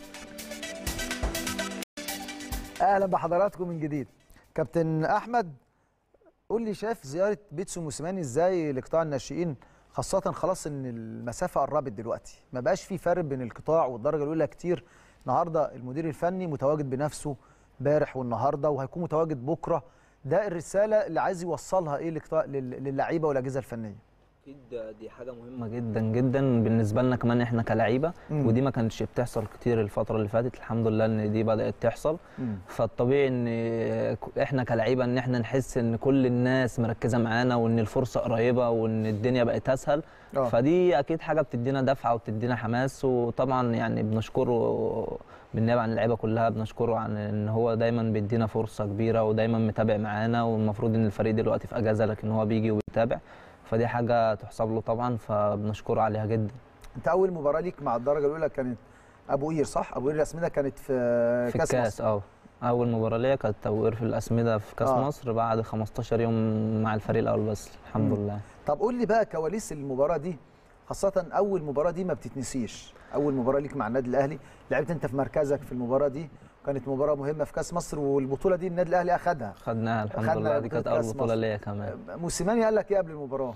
اهلا بحضراتكم من جديد. كابتن احمد، قول لي شايف زياره بيتسو موسيماني ازاي لقطاع الناشئين، خاصه خلاص ان المسافه قربت دلوقتي، ما بقاش في فرق بين القطاع والدرجه الاولى كتير. النهارده المدير الفني متواجد بنفسه امبارح والنهارده وهيكون متواجد بكره، ده الرساله اللي عايز يوصلها ايه للعيبه والاجهزه الفنيه؟ اكيد دي حاجه مهمه جدا جدا بالنسبه لنا كمان احنا كلاعيبه، ودي ما كانتش بتحصل كتير الفتره اللي فاتت، الحمد لله ان دي بدات تحصل. فالطبيعي ان احنا كلاعيبه ان احنا نحس ان كل الناس مركزه معانا وان الفرصه قريبه وان الدنيا بقت اسهل. فدي اكيد حاجه بتدينا دفعه وبتدينا حماس، وطبعا يعني بنشكره بالنيابه عن اللعيبه كلها، بنشكره عن ان هو دايما بيدينا فرصه كبيره ودايما متابع معانا، والمفروض ان الفريق دلوقتي في اجازه لكن هو بيجي وبيتابع، فدي حاجه تحسب له طبعا، فبنشكره عليها جدا. انت اول مباراه ليك مع الدرجه الاولى كانت ابو قير صح؟ ابو قير الاسمده كانت في كاس مصر. اول مباراه ليا كانت ابو قير في الاسمده في كاس مصر بعد 15 يوم مع الفريق الاول بس الحمد لله. طب قول لي بقى كواليس المباراه دي، خاصه اول مباراه دي ما بتتنسيش، اول مباراه ليك مع النادي الاهلي، لعبت انت في مركزك في المباراه دي، كانت مباراه مهمه في كاس مصر، والبطوله دي النادي الاهلي خدناها الحمد لله، دي كانت اول بطوله ليا كمان. موسيماني قال لك ايه قبل المباراه؟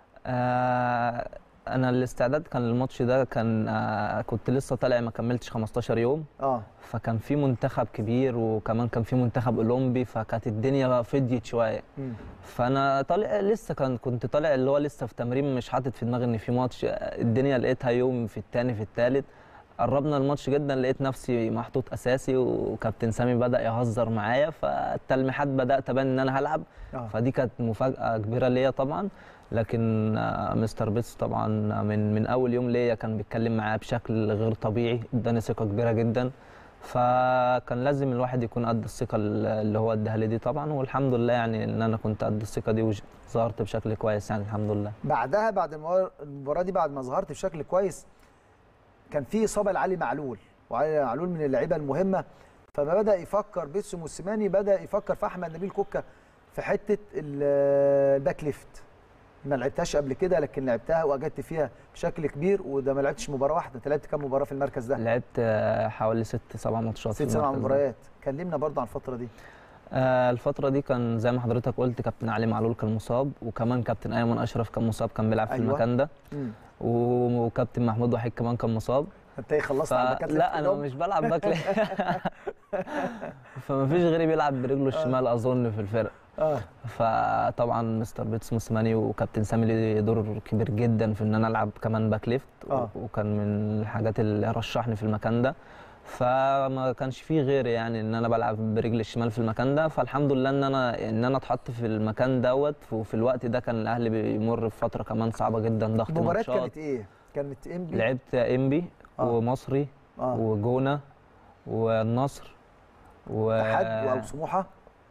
انا الاستعداد كان الماتش ده كان كنت لسه طالع ما كملتش 15 يوم، فكان في منتخب كبير وكمان كان في منتخب اولمبي، فكانت الدنيا بقى فضيت شويه. فانا طالع لسه كنت طالع اللي هو لسه في تمرين، مش حاطط في دماغي ان في ماتش، الدنيا لقيتها يوم في الثاني في الثالث قربنا الماتش جدا لقيت نفسي محطوط اساسي، وكابتن سامي بدا يهزر معايا، فالتلميحات بدات ابان ان انا هلعب. فدي كانت مفاجاه كبيره ليا طبعا. لكن مستر بيتس طبعا من اول يوم ليا كان بيتكلم معايا بشكل غير طبيعي، اداني ثقه كبيره جدا. فكان لازم الواحد يكون قد الثقه اللي هو اداها لي دي طبعا، والحمد لله يعني ان انا كنت قد الثقه دي وظهرت بشكل كويس يعني الحمد لله. بعدها بعد المباراه دي بعد ما ظهرت بشكل كويس كان في اصابه لعلي معلول، وعلي معلول من اللعيبه المهمه، فما بدا يفكر بيتسو موسيماني بدا يفكر في احمد نبيل كوكا في حته الباك ليفت. ما لعبتهاش قبل كده لكن لعبتها واجدت فيها بشكل كبير، وده ما لعبتش مباراه واحده، انت لعبت كام مباراه في المركز ده؟ لعبت حوالي 6-7 ماتشات. 6-7 مباريات. كلمنا برضه عن الفتره دي. الفتره دي كان زي ما حضرتك قلت كابتن علي معلول كان مصاب، وكمان كابتن ايمن اشرف كان مصاب، كان بيلعب في المكان ده. وكابتن محمود وحيد كمان كان مصاب. انت ايه خلصت على الباك ليفت؟ لا انا مش بلعب باك ليفت فما فيش غيري بيلعب برجله الشمال اظن في الفرق. فطبعا مستر بيتس موسيماني وكابتن سامي لي دور كبير جدا في ان انا العب كمان باك ليفت. وكان من الحاجات اللي رشحني في المكان ده، فما كانش فيه غيري يعني ان انا بلعب برجل الشمال في المكان ده. فالحمد لله ان انا اتحط في المكان دوت، وفي الوقت ده كان الاهلي بيمر بفتره كمان صعبه جدا، ضغط ماتشات. المباريات كانت ايه؟ كانت انبي؟ لعبت انبي ومصري وجونه والنصر اتحاد او سموحه.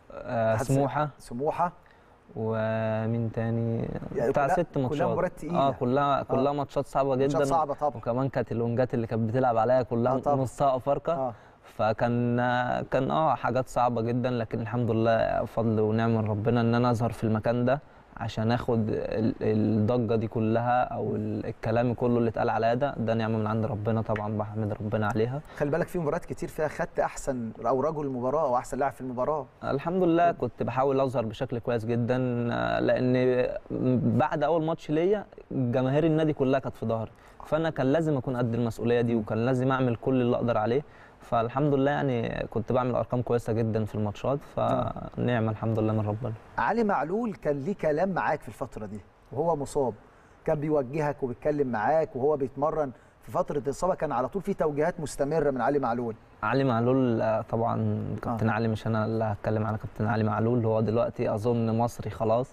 سموحه ومين تاني بتاع 6 ماتشات. كلها مباريات تقيله. كلها ماتشات صعبه جدا. ماتشات صعبه طبعا. وكمان كانت اللونجات اللي كانت بتلعب عليها كلها نصها افارقه. فكان حاجات صعبه جدا، لكن الحمد لله فضل ونعم من ربنا ان انا اظهر في المكان ده عشان اخد الضجه دي كلها او الكلام كله اللي اتقال عليا ده نعمه من عند ربنا طبعا، بحمد ربنا عليها. خلي بالك في مباريات كتير فيها خدت احسن او رجل المباراه او احسن لاعب في المباراه. الحمد لله كنت بحاول اظهر بشكل كويس جدا، لان بعد اول ماتش ليا جماهير النادي كلها كانت في ظهري، فانا كان لازم اكون قد المسؤوليه دي، وكان لازم اعمل كل اللي اقدر عليه. فالحمد لله يعني كنت بعمل ارقام كويسه جدا في الماتشات، فنعمه الحمد لله من ربنا. علي معلول كان ليه كلام معاك في الفتره دي وهو مصاب، كان بيوجهك وبيتكلم معاك وهو بيتمرن في فتره الاصابه، كان على طول في توجيهات مستمره من علي معلول. علي معلول طبعا كابتن علي، مش انا اللي هتكلم على كابتن علي معلول، هو دلوقتي اظن مصري خلاص.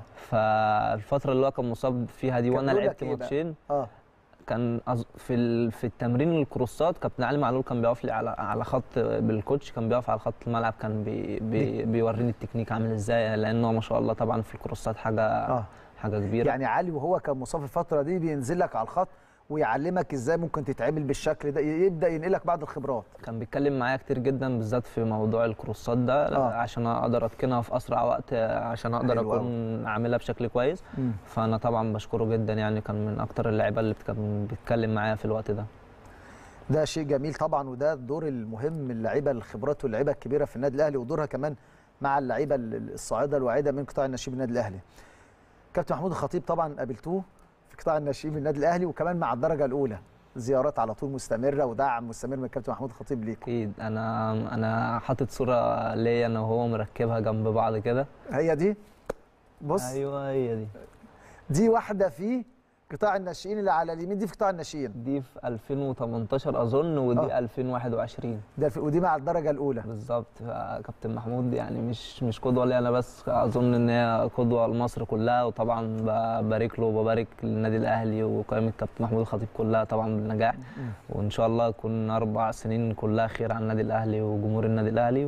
فالفتره اللي هو كان مصاب فيها دي وانا لعبت ماتشين. كان في التمرين الكروسات كابتن علي معلول كان بيقف لي على خط بالكوتش، كان بيقف على خط الملعب، كان بيوريني التكنيك عامل ازاي، لانه ما شاء الله طبعا في الكروسات حاجه كبيره. يعني علي وهو كان مصاب في الفتره دي بينزل لك على الخط ويعلمك ازاي ممكن تتعامل بالشكل ده، يبدا ينقلك بعض الخبرات. كان بيتكلم معايا كتير جدا بالذات في موضوع الكروسات ده عشان اقدر اتقنها في اسرع وقت، عشان اقدر اكون عاملها بشكل كويس. فانا طبعا بشكره جدا، يعني كان من اكتر اللعيبه اللي كان بيتكلم معايا في الوقت ده. ده شيء جميل طبعا، وده الدور المهم اللعيبه الخبرات واللعيبه الكبيره في النادي الاهلي، ودورها كمان مع اللعيبه الصاعده الواعده من قطاع الناشئين بالنادي الاهلي. كابتن محمود الخطيب طبعا قابلتوه في قطاع الناشئين بالنادي الاهلي، وكمان مع الدرجه الاولى زيارات على طول مستمره ودعم مستمر من الكابتن محمود الخطيب ليكم. اكيد. انا حاطط صوره ليا انا وهو مركبها جنب بعض كده. هي دي؟ بص، ايوه هي دي واحده في قطاع الناشئين اللي على اليمين، دي في قطاع الناشئين، دي في 2018 اظن، ودي 2021 ده ودي مع الدرجه الاولى بالظبط. كابتن محمود يعني مش قدوه لي انا بس، اظن ان هي قدوه لمصر كلها، وطبعا ببارك له وببارك للنادي الاهلي وقائمه كابتن محمود الخطيب كلها طبعا بالنجاح، وان شاء الله يكون 4 سنين كلها خير على النادي الاهلي وجمهور النادي الاهلي،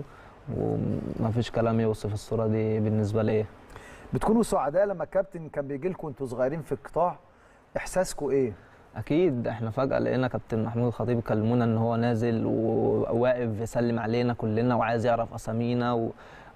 ومفيش كلام يوصف الصوره دي بالنسبه لي. بتكونوا سعداء لما الكابتن كان بيجي لكم وانتوا صغيرين في القطاع؟ احساسكم ايه؟ اكيد احنا فجاه لقينا كابتن محمود الخطيب يكلمونا ان هو نازل وواقف يسلم علينا كلنا وعايز يعرف اسامينا.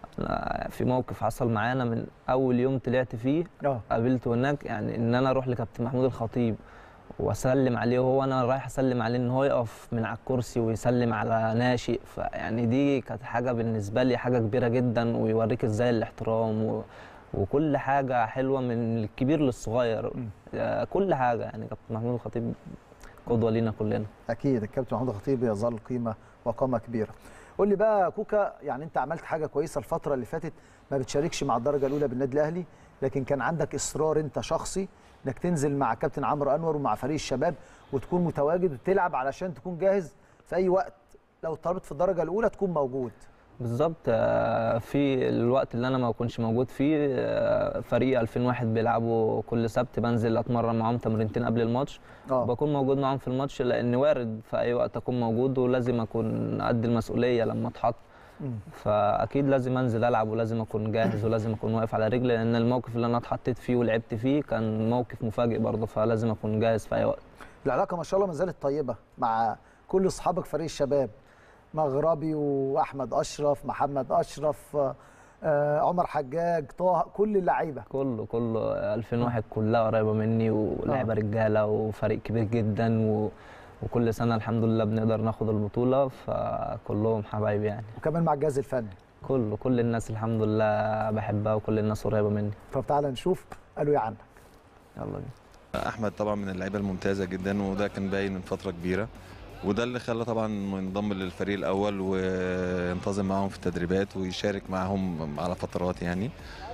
في موقف حصل معانا من اول يوم طلعت فيه قابلته هناك، يعني ان انا اروح لكابتن محمود الخطيب واسلم عليه، وهو انا رايح اسلم عليه ان هو يقف من على الكرسي ويسلم على ناشئ. فيعني دي كانت حاجه بالنسبه لي حاجه كبيره جدا، ويوريك ازاي الاحترام وكل حاجه حلوه من الكبير للصغير. كل حاجه يعني كابتن محمود الخطيب قدوه لينا كلنا. اكيد الكابتن محمود الخطيب يظل قيمه وقامه كبيره. قول لي بقى كوكا، يعني انت عملت حاجه كويسه الفتره اللي فاتت، ما بتشاركش مع الدرجه الاولى بالنادي الاهلي، لكن كان عندك اصرار انت شخصي انك تنزل مع كابتن عمرو انور ومع فريق الشباب وتكون متواجد وتلعب علشان تكون جاهز في اي وقت لو اتطلبت في الدرجه الاولى تكون موجود. بالظبط. في الوقت اللي انا ما كنتش موجود فيه فريق 2001 بيلعبوا كل سبت، بنزل اتمرن معاهم تمرينتين قبل الماتش. بكون موجود معاهم في الماتش لان وارد في اي وقت اكون موجود ولازم اكون قد المسؤوليه لما اتحط. فاكيد لازم انزل العب ولازم اكون جاهز ولازم اكون واقف على رجلي، لان الموقف اللي انا اتحطيت فيه ولعبت فيه كان موقف مفاجئ برضه، فلازم اكون جاهز في اي وقت. العلاقه ما شاء الله ما زالت طيبه مع كل اصحابك فريق الشباب، مغربي واحمد اشرف، محمد اشرف، عمر حجاج، طه، كل اللعيبه كله 2001 كلها قريبه مني ولاعيبه رجاله وفريق كبير جدا وكل سنه الحمد لله بنقدر ناخد البطوله، فكلهم حبايبي يعني. وكمان مع الجهاز الفني كل الناس الحمد لله بحبها وكل الناس قريبه مني. طب تعالى نشوف قالوا ايه عنك. يلا بينا. احمد طبعا من اللعيبه الممتازه جدا وده كان باين من فتره كبيره، وده اللي خلى طبعا ينضم للفريق الاول وينتظم معاهم في التدريبات ويشارك معاهم على فترات يعني.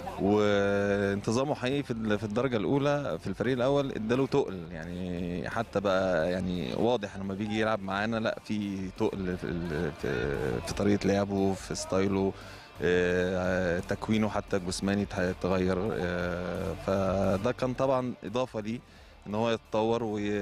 وانتظامه حقيقي في الدرجه الاولى في الفريق الاول اداله تقل يعني، حتى بقى يعني واضح لما بيجي يلعب معانا لا في تقل في طريقه لعبه، في ستايله، تكوينه حتى الجسماني اتغير. فده كان طبعا اضافه ليه ان هو يتطور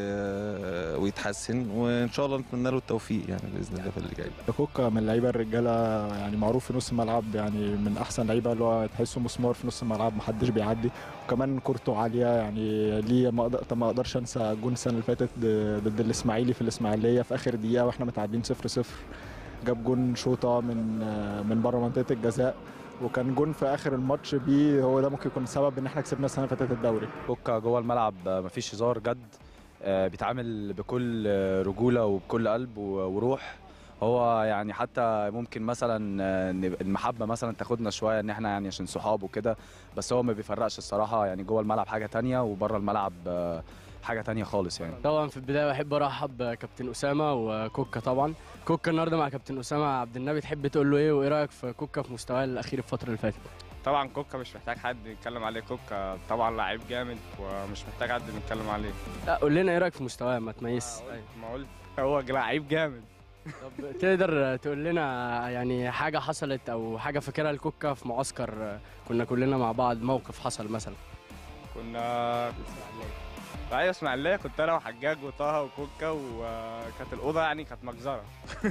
ويتحسن، وان شاء الله نتمنى له التوفيق يعني باذن الله في اللي جاي. كوكا من اللعيبه الرجاله يعني، معروف في نص الملعب يعني، من احسن لعيبه اللي هو تحسه مسمار في نص الملعب محدش بيعدي، وكمان كورته عاليه يعني. ليه ما اقدرش انسى جون السنه اللي فاتت ضد الاسماعيلي في الاسماعيليه في اخر دقيقه واحنا متعادلين 0-0، جاب جون شوطه من بره منطقه الجزاء، وكان جون في اخر الماتش بيه هو ده ممكن يكون سبب ان احنا كسبنا السنه اللي فاتت الدوري. كوكا جوه الملعب مفيش هزار، جد بيتعامل بكل رجوله وبكل قلب وروح. هو يعني حتى ممكن مثلا المحبه مثلا تاخدنا شويه ان احنا يعني عشان صحاب وكده، بس هو ما بيفرقش الصراحه يعني، جوه الملعب حاجه تانية وبره الملعب حاجه تانية خالص يعني. طبعا في البدايه بحب ارحب بكابتن اسامه وكوكا. طبعا كوكا النهارده مع كابتن اسامه عبد النبي، تحب تقول له ايه وايه رايك في كوكا في مستواه الاخير الفتره اللي فاتت؟ طبعا كوكا مش محتاج حد يتكلم عليه، كوكا طبعا لعيب جامد ومش محتاج حد نتكلم عليه. لا قول لنا ايه رايك في مستواه ما تميز. ما قلت هو لعيب جامد. طب تقدر تقول لنا يعني حاجه حصلت او حاجه فاكرها لكوكا في معسكر كنا كلنا مع بعض، موقف حصل مثلا؟ كنا في ايوه اسماعيليه، كنت انا وحجاج وطه وكوكا، وكانت الاوضه يعني كانت مجزره.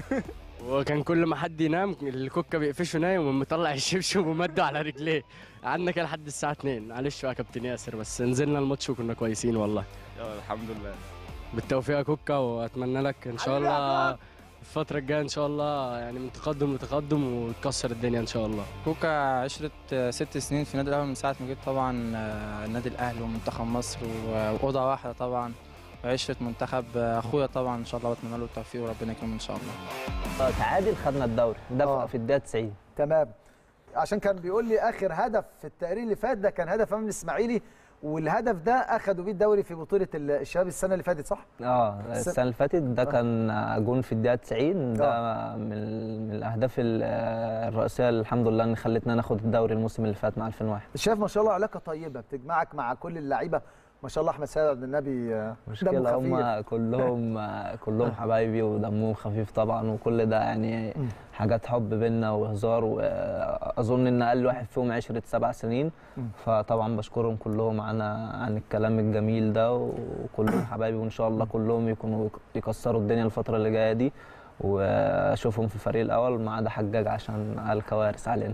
وكان كل ما حد ينام الكوكا بيقفشه نايم ومطلع الشبشب ومده على رجليه. قعدنا كده لحد الساعه 2. معلش بقى يا كابتن ياسر، بس نزلنا الماتش وكنا كويسين والله. يلا الحمد لله. بالتوفيق يا كوكا، واتمنى لك ان شاء الله الفترة الجاية ان شاء الله يعني من تقدم لتقدم وتكسر الدنيا ان شاء الله. كوكا عشرة 6 سنين في النادي الاهلي من ساعة ما جيت طبعا النادي الاهلي ومنتخب مصر واوضة واحدة طبعا، وعشرة منتخب اخويا طبعا ان شاء الله، واتمنى له التوفيق وربنا يكرمه ان شاء الله. تعادل خدنا الدوري ده في الدقيقة 90. تمام. عشان كان بيقول لي اخر هدف في التقرير اللي فات ده كان هدف امام الاسماعيلي، والهدف ده اخدوا بيه الدوري في بطوله الشباب السنه اللي فاتت صح؟ السنه اللي فاتت ده كان جون في الدقيقه 90. ده من الاهداف الرئيسيه الحمد لله ان خلتنا ناخد الدوري الموسم اللي فات مع 2001. شايف ما شاء الله علاقه طيبه بتجمعك مع كل اللعيبه ما شاء الله. احمد سيد عبد النبي مشكلة هم كلهم حبايبي ودمهم خفيف طبعا، وكل ده يعني حاجات حب بينا وهزار، واظن ان اقل واحد فيهم 7 سنين، فطبعا بشكرهم كلهم عن الكلام الجميل ده، وكلهم حبايبي وان شاء الله كلهم يكونوا يكسروا الدنيا الفترة اللي جاية دي، واشوفهم في الفريق الاول ما عدا حجاج عشان قال كوارث علينا.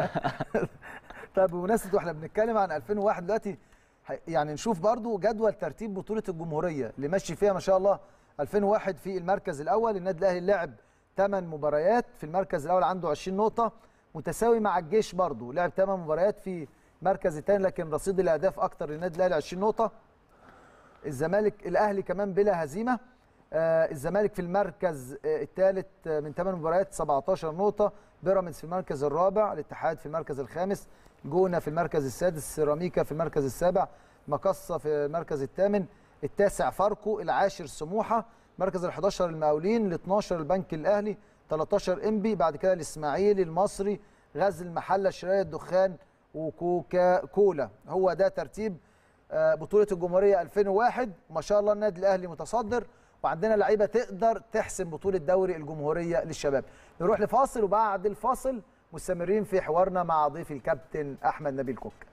طيب بمناسبة واحنا بنتكلم عن 2001 دلوقتي، يعني نشوف برضو جدول ترتيب بطولة الجمهورية اللي ماشي فيها ما شاء الله. 2001 في المركز الأول، النادي الأهلي لعب 8 مباريات في المركز الأول عنده 20 نقطة، متساوي مع الجيش برضو لعب 8 مباريات في المركز الثاني، لكن رصيد الأهداف أكتر للنادي الأهلي 20 نقطة. الأهلي كمان بلا هزيمة. الزمالك في المركز الثالث من 8 مباريات 17 نقطة، بيراميدز في المركز الرابع، الاتحاد في المركز الخامس، جونة في المركز السادس، سيراميكا في المركز السابع، مقصة في المركز الثامن، التاسع فاركو، العاشر سموحة، مركز ال11 المقاولين، ال12 البنك الأهلي، 13 انبي، بعد كده الإسماعيلي، المصري، غزل المحلة، شراية الدخان، وكوكا كولا. هو ده ترتيب بطوله الجمهوريه 2001. ما شاء الله النادي الاهلي متصدر، وعندنا لعيبه تقدر تحسم بطوله دوري الجمهوريه للشباب. نروح لفاصل، وبعد الفاصل مستمرين في حوارنا مع ضيف الكابتن احمد نبيل كوكا.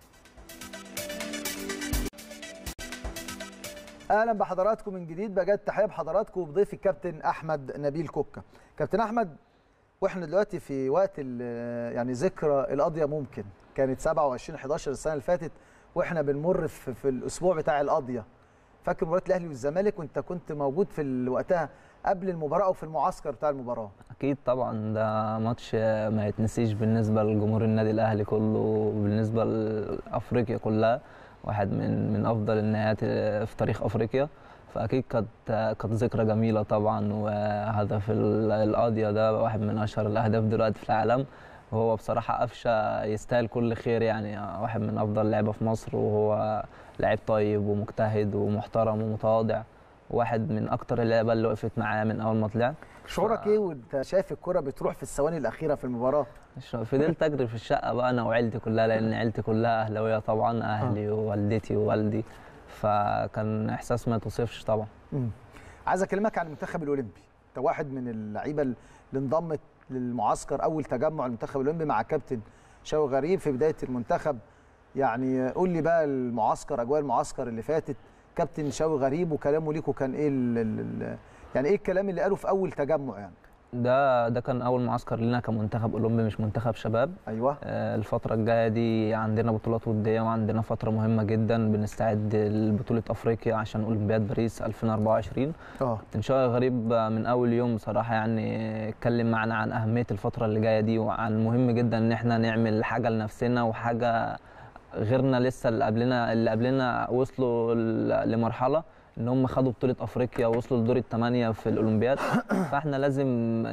اهلا بحضراتكم من جديد، بجد تحيه بحضراتكم وبضيف الكابتن احمد نبيل كوكا. كابتن احمد، واحنا دلوقتي في وقت يعني ذكرى القضيه، ممكن كانت 27/11 السنه اللي فاتت، واحنا بنمر في الاسبوع بتاع القضيه. فاكر مباراه الاهلي والزمالك، وانت كنت موجود في وقتها قبل المباراه او في المعسكر بتاع المباراه؟ اكيد طبعا، ده ماتش ما يتنسيش بالنسبه لجمهور النادي الاهلي كله وبالنسبه لافريقيا كلها، واحد من افضل النهايات في تاريخ افريقيا. فاكيد كانت ذكرى جميله طبعا، وهدف القضيه ده واحد من اشهر الاهداف دلوقتي في العالم. وهو بصراحه قفشه يستاهل كل خير، يعني واحد من افضل اللعيبه في مصر، وهو لعيب طيب ومجتهد ومحترم ومتواضع، واحد من اكتر اللعيبه اللي وقفت معاه من اول ما طلع. شعورك ايه وانت شايف الكره بتروح في الثواني الاخيره في المباراه؟ فضلت اجري في الشقه بقى انا وعيلتي كلها، لان عيلتي كلها اهلاويه طبعا، اهلي ووالدتي ووالدي، فكان احساس ما توصفش طبعا. عايز اكلمك عن المنتخب الاولمبي. انت واحد من اللعيبه اللي انضمت للمعسكر، اول تجمع المنتخب الاولمبي مع كابتن شوقي غريب في بدايه المنتخب. يعني قول لي بقى المعسكر، اجواء المعسكر اللي فاتت، كابتن شوقي غريب وكلامه ليكوا كان ايه؟ يعني ايه الكلام اللي قاله في اول تجمع يعني؟ ده كان اول معسكر لنا كمنتخب اولمبي مش منتخب شباب. ايوه. الفتره الجايه دي عندنا بطولات وديه، وعندنا فتره مهمه جدا بنستعد لبطوله افريقيا عشان اولمبياد باريس 2024. كابتن شوقي غريب من اول يوم بصراحه يعني اتكلم معنا عن اهميه الفتره اللي جايه دي، وعن مهم جدا ان احنا نعمل حاجه لنفسنا وحاجه غيرنا. لسه اللي قبلنا وصلوا لمرحله ان هم خدوا بطوله افريقيا ووصلوا لدور الثمانيه في الاولمبياد، فاحنا لازم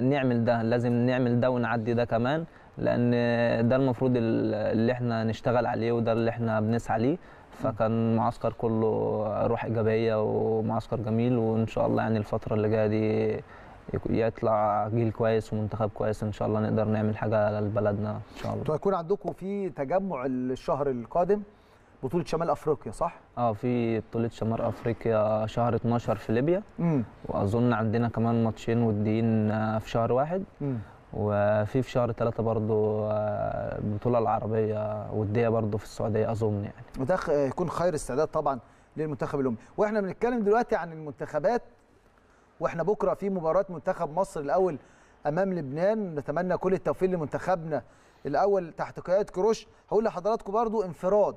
نعمل ده ونعدي ده كمان، لان ده المفروض اللي احنا نشتغل عليه وده اللي احنا بنسعى ليه. فكان معسكر كله روح ايجابيه ومعسكر جميل، وان شاء الله يعني الفتره اللي جايه دي يطلع جيل كويس ومنتخب كويس، ان شاء الله نقدر نعمل حاجه لبلدنا ان شاء الله. انتوا هيكون عندكم في تجمع الشهر القادم بطولة شمال افريقيا صح؟ في بطولة شمال افريقيا شهر 12 في ليبيا. واظن عندنا كمان ماتشين وديين في شهر 1. وفي شهر 3 برضو البطولة العربية ودية برضو في السعودية اظن يعني. وده يكون خير استعداد طبعا للمنتخب الأممي. واحنا بنتكلم دلوقتي عن المنتخبات، واحنا بكره في مباراة منتخب مصر الاول امام لبنان. نتمنى كل التوفيق لمنتخبنا الاول تحت قيادة كروش. هقول لحضراتكم برضو انفراد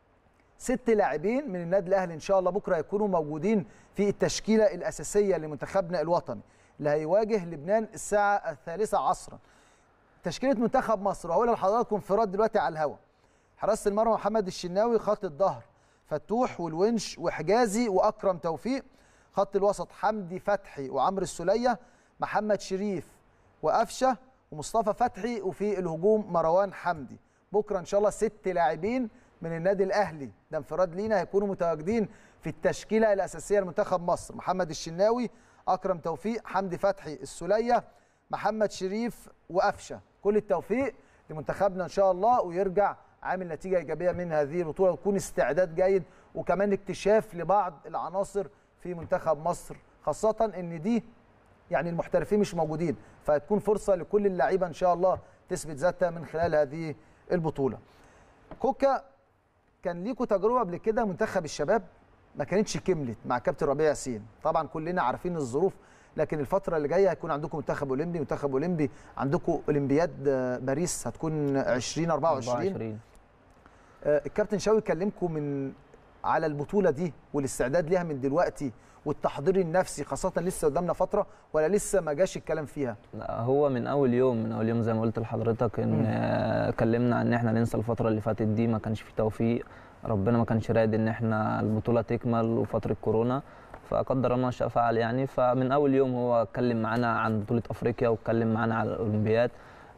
6 لاعبين من النادي الاهلي ان شاء الله بكره يكونوا موجودين في التشكيله الاساسيه لمنتخبنا الوطني اللي هيواجه لبنان الساعه 3 عصرا. تشكيله منتخب مصر، وهقول لحضراتكم انفراد دلوقتي على الهواء. حراسه المرمى محمد الشناوي، خط الظهر فتوح والونش وحجازي واكرم توفيق، خط الوسط حمدي فتحي وعمرو السوليه، محمد شريف وقفشه ومصطفى فتحي، وفي الهجوم مروان حمدي. بكره ان شاء الله 6 لاعبين من النادي الاهلي، ده انفراد لينا، هيكونوا متواجدين في التشكيله الاساسيه لمنتخب مصر. محمد الشناوي، اكرم توفيق، حمدي فتحي، السوليه، محمد شريف وقفشه. كل التوفيق لمنتخبنا ان شاء الله، ويرجع عامل نتيجه ايجابيه من هذه البطوله، ويكون استعداد جيد وكمان اكتشاف لبعض العناصر في منتخب مصر، خاصه ان دي يعني المحترفين مش موجودين، فهتكون فرصه لكل اللعيبه ان شاء الله تثبت ذاتها من خلال هذه البطوله. كوكا، كان ليكوا تجربه قبل كده منتخب الشباب ما كانتش كملت مع كابتن ربيع ياسين، طبعا كلنا عارفين الظروف، لكن الفتره اللي جايه هيكون عندكم منتخب اولمبي، عندكم اولمبياد باريس هتكون 2024. الكابتن شوقي كلمكم على البطوله دي والاستعداد ليها من دلوقتي والتحضير النفسي، خاصه لسه قدامنا فتره، ولا لسه ما جاش الكلام فيها؟ لا، هو من اول يوم زي ما قلت لحضرتك ان كلمنا ان احنا ننسى الفتره اللي فاتت دي، ما كانش في توفيق، ربنا ما كانش رايد ان احنا البطوله تكمل وفتره كورونا، فقدر الله ما شاء فعل يعني. فمن اول يوم هو اتكلم معانا عن بطوله افريقيا واتكلم معانا على الاولمبياد،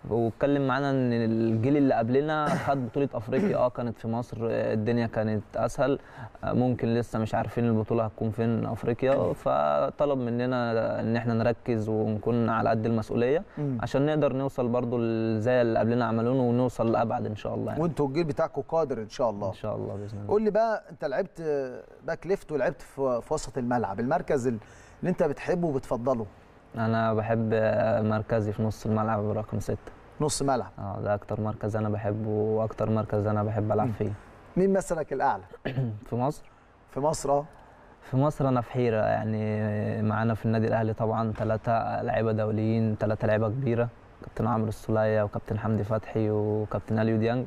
واتكلم معانا ان الجيل اللي قبلنا خد بطوله افريقيا. كانت في مصر الدنيا كانت اسهل، ممكن لسه مش عارفين البطوله هتكون فين افريقيا، فطلب مننا ان احنا نركز ونكون على قد المسؤوليه عشان نقدر نوصل برضو زي اللي قبلنا عملوه ونوصل لابعد ان شاء الله يعني. وانتوا الجيل بتاعكم قادر ان شاء الله. ان شاء الله باذن الله. قول لي بقى، انت لعبت باك ليفت ولعبت في وسط الملعب، المركز اللي انت بتحبه وبتفضله؟ انا بحب مركزي في نص الملعب رقم 6. نص ملعب؟ ده اكتر مركز انا بحبه واكتر مركز انا بحب العب فيه. مين مثلك الاعلى في مصر؟ في مصر في مصر انا في حيره يعني. معانا في النادي الاهلي طبعا 3 لعيبه دوليين، 3 لعيبه كبيره، كابتن عمرو السولية وكابتن حمدي فتحي وكابتن اليو ديانج.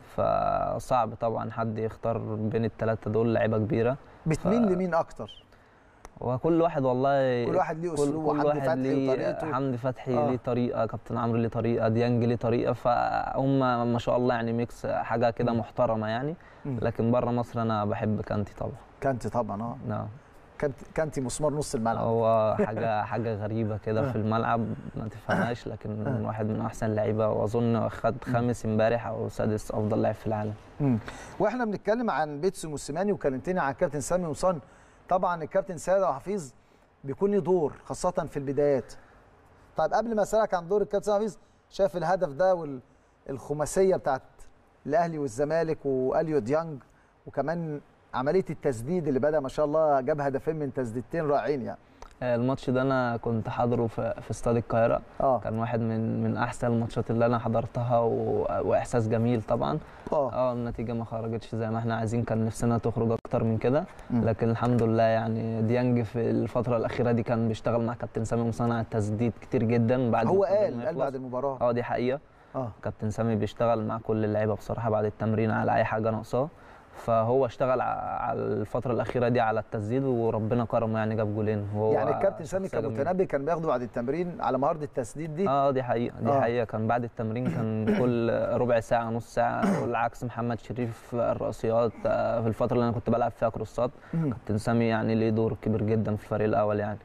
فصعب طبعا حد يختار بين ال3 دول، لعيبه كبيره. بتميل لمين اكتر؟ وكل واحد والله كل واحد ليه اسلوبه. حمدي فتحي وطريقته، حمدي فتحي ليه طريقه، كابتن عمرو ليه طريقه، ديانج ليه طريقه، فهم ما شاء الله يعني ميكس حاجه كده محترمه يعني. لكن بره مصر انا بحب كانتي طبعا. كانتي طبعا. نعم. كانتي مسمار نص الملعب. هو حاجه غريبه كده في الملعب ما تفهمهاش، لكن واحد من احسن اللعيبه، واظن خد 5 امبارح او 6 افضل لاعب في العالم. واحنا بنتكلم عن بيتسو موسيماني وكلمتني عن الكابتن سامي قمصان. طبعا الكابتن سيد عبد الحفيظ بيكون له دور خاصه في البدايات. طيب قبل ما اسالك عن دور الكابتن سيد عبد الحفيظ، شايف الهدف ده والخماسيه بتاعت الاهلي والزمالك واليو ديانج، وكمان عمليه التسديد اللي بدا ما شاء الله جاب هدفين من تسديدتين رائعين يعني. الماتش ده انا كنت حاضره في استاد القاهره. كان واحد من احسن الماتشات اللي انا حضرتها واحساس جميل طبعا. النتيجه ما خرجتش زي ما احنا عايزين، كان نفسنا تخرج اكتر من كده، لكن الحمد لله يعني. ديانج في الفتره الاخيره دي كان بيشتغل مع كابتن سامي مصنع التسديد كتير جدا. بعد هو قال بعد المباراه دي حقيقه. كابتن سامي بيشتغل مع كل اللعيبه بصراحه بعد التمرين على اي حاجه ناقصاه، فهو اشتغل على الفتره الاخيره دي على التسديد وربنا كرمه يعني جاب جولين. يعني الكابتن سامي كمتنبي كان بياخده بعد التمرين على مهاره التسديد دي. دي حقيقه. حقيقه كان بعد التمرين كان كل ربع ساعه نص ساعه، والعكس محمد شريف الرأسيات في الفتره اللي انا كنت بلعب فيها كروسات. كابتن سامي يعني ليه دور كبير جدا في الفريق الاول يعني.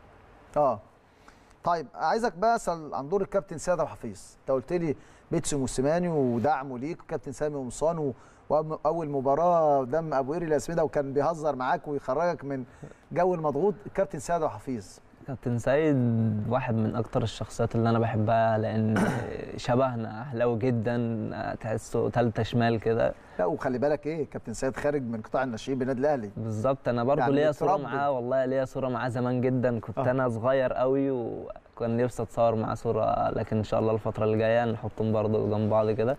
طيب عايزك بقى اسال عن دور الكابتن سيد عبد الحفيظ. انت قلت لي بيتسو موسيماني ودعمه ليك وكابتن سامي قمصان، واول مباراه قدام ابو قير الاسمده وكان بيهزر معاك ويخرجك من جو المضغوط. الكابتن سيد عبد الحفيظ، كابتن سيد واحد من اكتر الشخصيات اللي انا بحبها، لان شبهنا اهلاوي جدا، تحسه ثالثه شمال كده. لا وخلي بالك كابتن سيد خارج من قطاع الناشئين بالنادي الاهلي. بالظبط. انا برضه يعني ليا صوره معاه، والله ليا صوره معاه زمان جدا، كنت انا صغير قوي وكان نفسي اتصور معاه صوره، لكن ان شاء الله الفتره اللي جايه نحطهم برضه جنب بعض كده.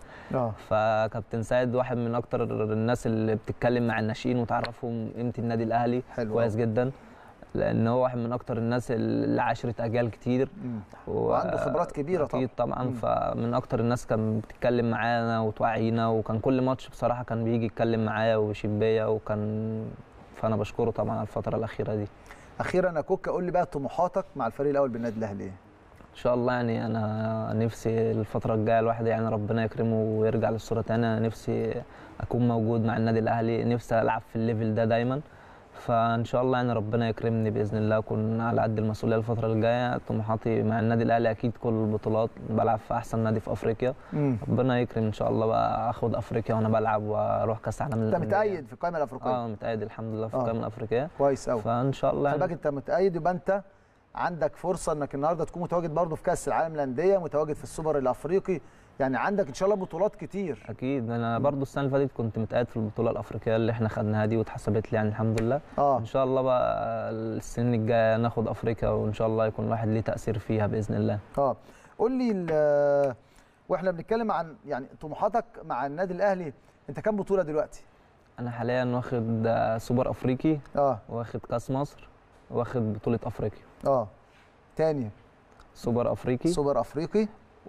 فكابتن سيد واحد من اكتر الناس اللي بتتكلم مع الناشئين وتعرفهم قيمه النادي الاهلي. كويس جدا، لان هو واحد من اكتر الناس اللي عاشرت اجيال كتير وعنده خبرات كبيره اكيد طبعا. فمن اكتر الناس كان بتتكلم معانا وتوعينا، وكان كل ماتش بصراحه كان بيجي يتكلم معايا ويشيد بيا، فانا بشكره طبعا على الفتره الاخيره دي. اخيرا يا كوكا، قول لي بقى طموحاتك مع الفريق الاول بالنادي الاهلي ان شاء الله يعني. انا نفسي الفتره الجايه الواحد يعني ربنا يكرمه ويرجع للصوره تاني. انا نفسي اكون موجود مع النادي الاهلي، نفسي العب في الليفل ده دايما، فان شاء الله يعني ربنا يكرمني باذن الله اكون على قد المسؤوليه الفتره الجايه. طموحاتي مع النادي الاهلي اكيد كل البطولات، بلعب في احسن نادي في افريقيا. ربنا يكرم ان شاء الله بقى اخد افريقيا وانا بلعب واروح كاس عالم. انت متأيد في القائمه الافريقيه؟ متأيد الحمد لله في القائمه الافريقيه. كويس قوي. فان شاء الله خلي بالك انت متأيد، يبقى انت عندك فرصه انك النهارده تكون متواجد برضه في كاس العالم للانديه، متواجد في السوبر الافريقي، يعني عندك ان شاء الله بطولات كتير. اكيد. انا برضو السنه اللي فاتت كنت متقاعد في البطوله الافريقيه اللي احنا خدناها دي واتحسبت لي يعني الحمد لله. ان شاء الله بقى السنين الجايه ناخد افريقيا، وان شاء الله يكون الواحد ليه تاثير فيها باذن الله. قول لي واحنا بنتكلم عن يعني طموحاتك مع النادي الاهلي، انت كام بطوله دلوقتي؟ انا حاليا واخد سوبر افريقي، واخد كاس مصر، واخد بطوله افريقيا. تاني سوبر افريقي، سوبر افريقي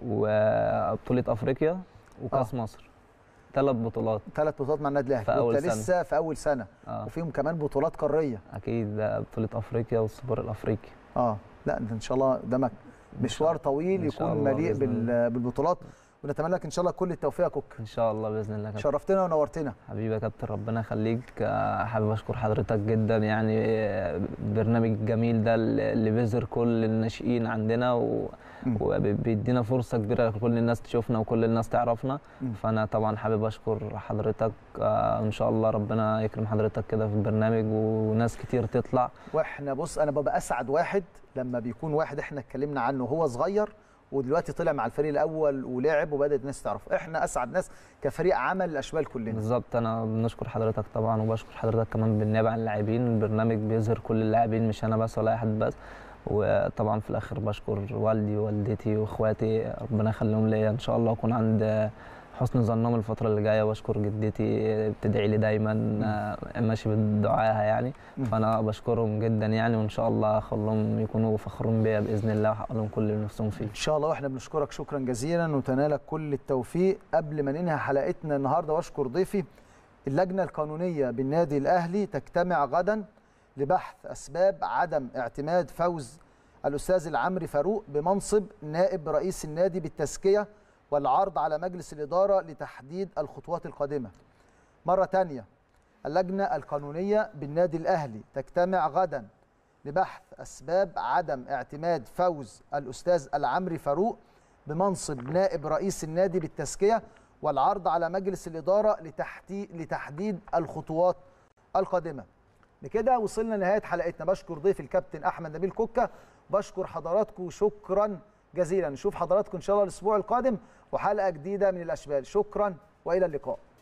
وبطولة افريقيا وكاس مصر. 3 بطولات. 3 بطولات مع النادي الاهلي وانت لسه في اول سنه. وفيهم كمان بطولات قاريه. اكيد، بطولة افريقيا والسوبر الافريقي. لا انت ان شاء الله قدامك مشوار طويل يكون مليء بالبطولات، ونتمنى لك ان شاء الله كل التوفيق يا كوكا. ان شاء الله باذن الله. شرفتنا ونورتنا حبيبي يا كابتن، ربنا يخليك. حابب اشكر حضرتك جدا، يعني البرنامج الجميل ده اللي بيظهر كل الناشئين عندنا وبيدينا فرصه كبيره لكل الناس تشوفنا وكل الناس تعرفنا. فانا طبعا حابب اشكر حضرتك، ان شاء الله ربنا يكرم حضرتك كده في البرنامج وناس كتير تطلع. واحنا بص انا ببقى اسعد واحد لما بيكون واحد احنا اتكلمنا عنه وهو صغير ودلوقتي طلع مع الفريق الاول ولعب وبدات الناس تعرف. احنا اسعد ناس كفريق عمل الاشبال كلنا. بالظبط. انا بنشكر حضرتك طبعا وبشكر حضرتك كمان بالنيابه عن اللاعبين. البرنامج بيظهر كل اللاعبين مش انا بس ولا اي حد بس. وطبعا في الاخر بشكر والدي ووالدتي واخواتي ربنا يخليهم ليا، ان شاء الله اكون عند حسن ظنهم الفتره اللي جايه. واشكر جدتي بتدعي لي دايما ماشي بدعائها يعني. فانا بشكرهم جدا يعني، وان شاء الله اخليهم يكونوا فخورين بيا باذن الله واحقق لهم كل اللي نفسهم فيه ان شاء الله. واحنا بنشكرك شكرا جزيلا وتنالك كل التوفيق. قبل ما ننهي حلقتنا النهارده واشكر ضيفي، اللجنه القانونيه بالنادي الاهلي تجتمع غدا لبحث اسباب عدم اعتماد فوز الاستاذ العمري فاروق بمنصب نائب رئيس النادي بالتزكيه والعرض على مجلس الإدارة لتحديد الخطوات القادمة. مرة تانية، اللجنة القانونية بالنادي الأهلي تجتمع غدا لبحث أسباب عدم اعتماد فوز الأستاذ العمري فاروق بمنصب نائب رئيس النادي بالتزكية والعرض على مجلس الإدارة لتحديد الخطوات القادمة. بكده وصلنا لنهاية حلقتنا. بشكر ضيف الكابتن أحمد نبيل كوكا، بشكر حضراتكم شكرا جزيلا. نشوف حضراتكم إن شاء الله الأسبوع القادم وحلقة جديدة من الأشبال. شكرا وإلى اللقاء.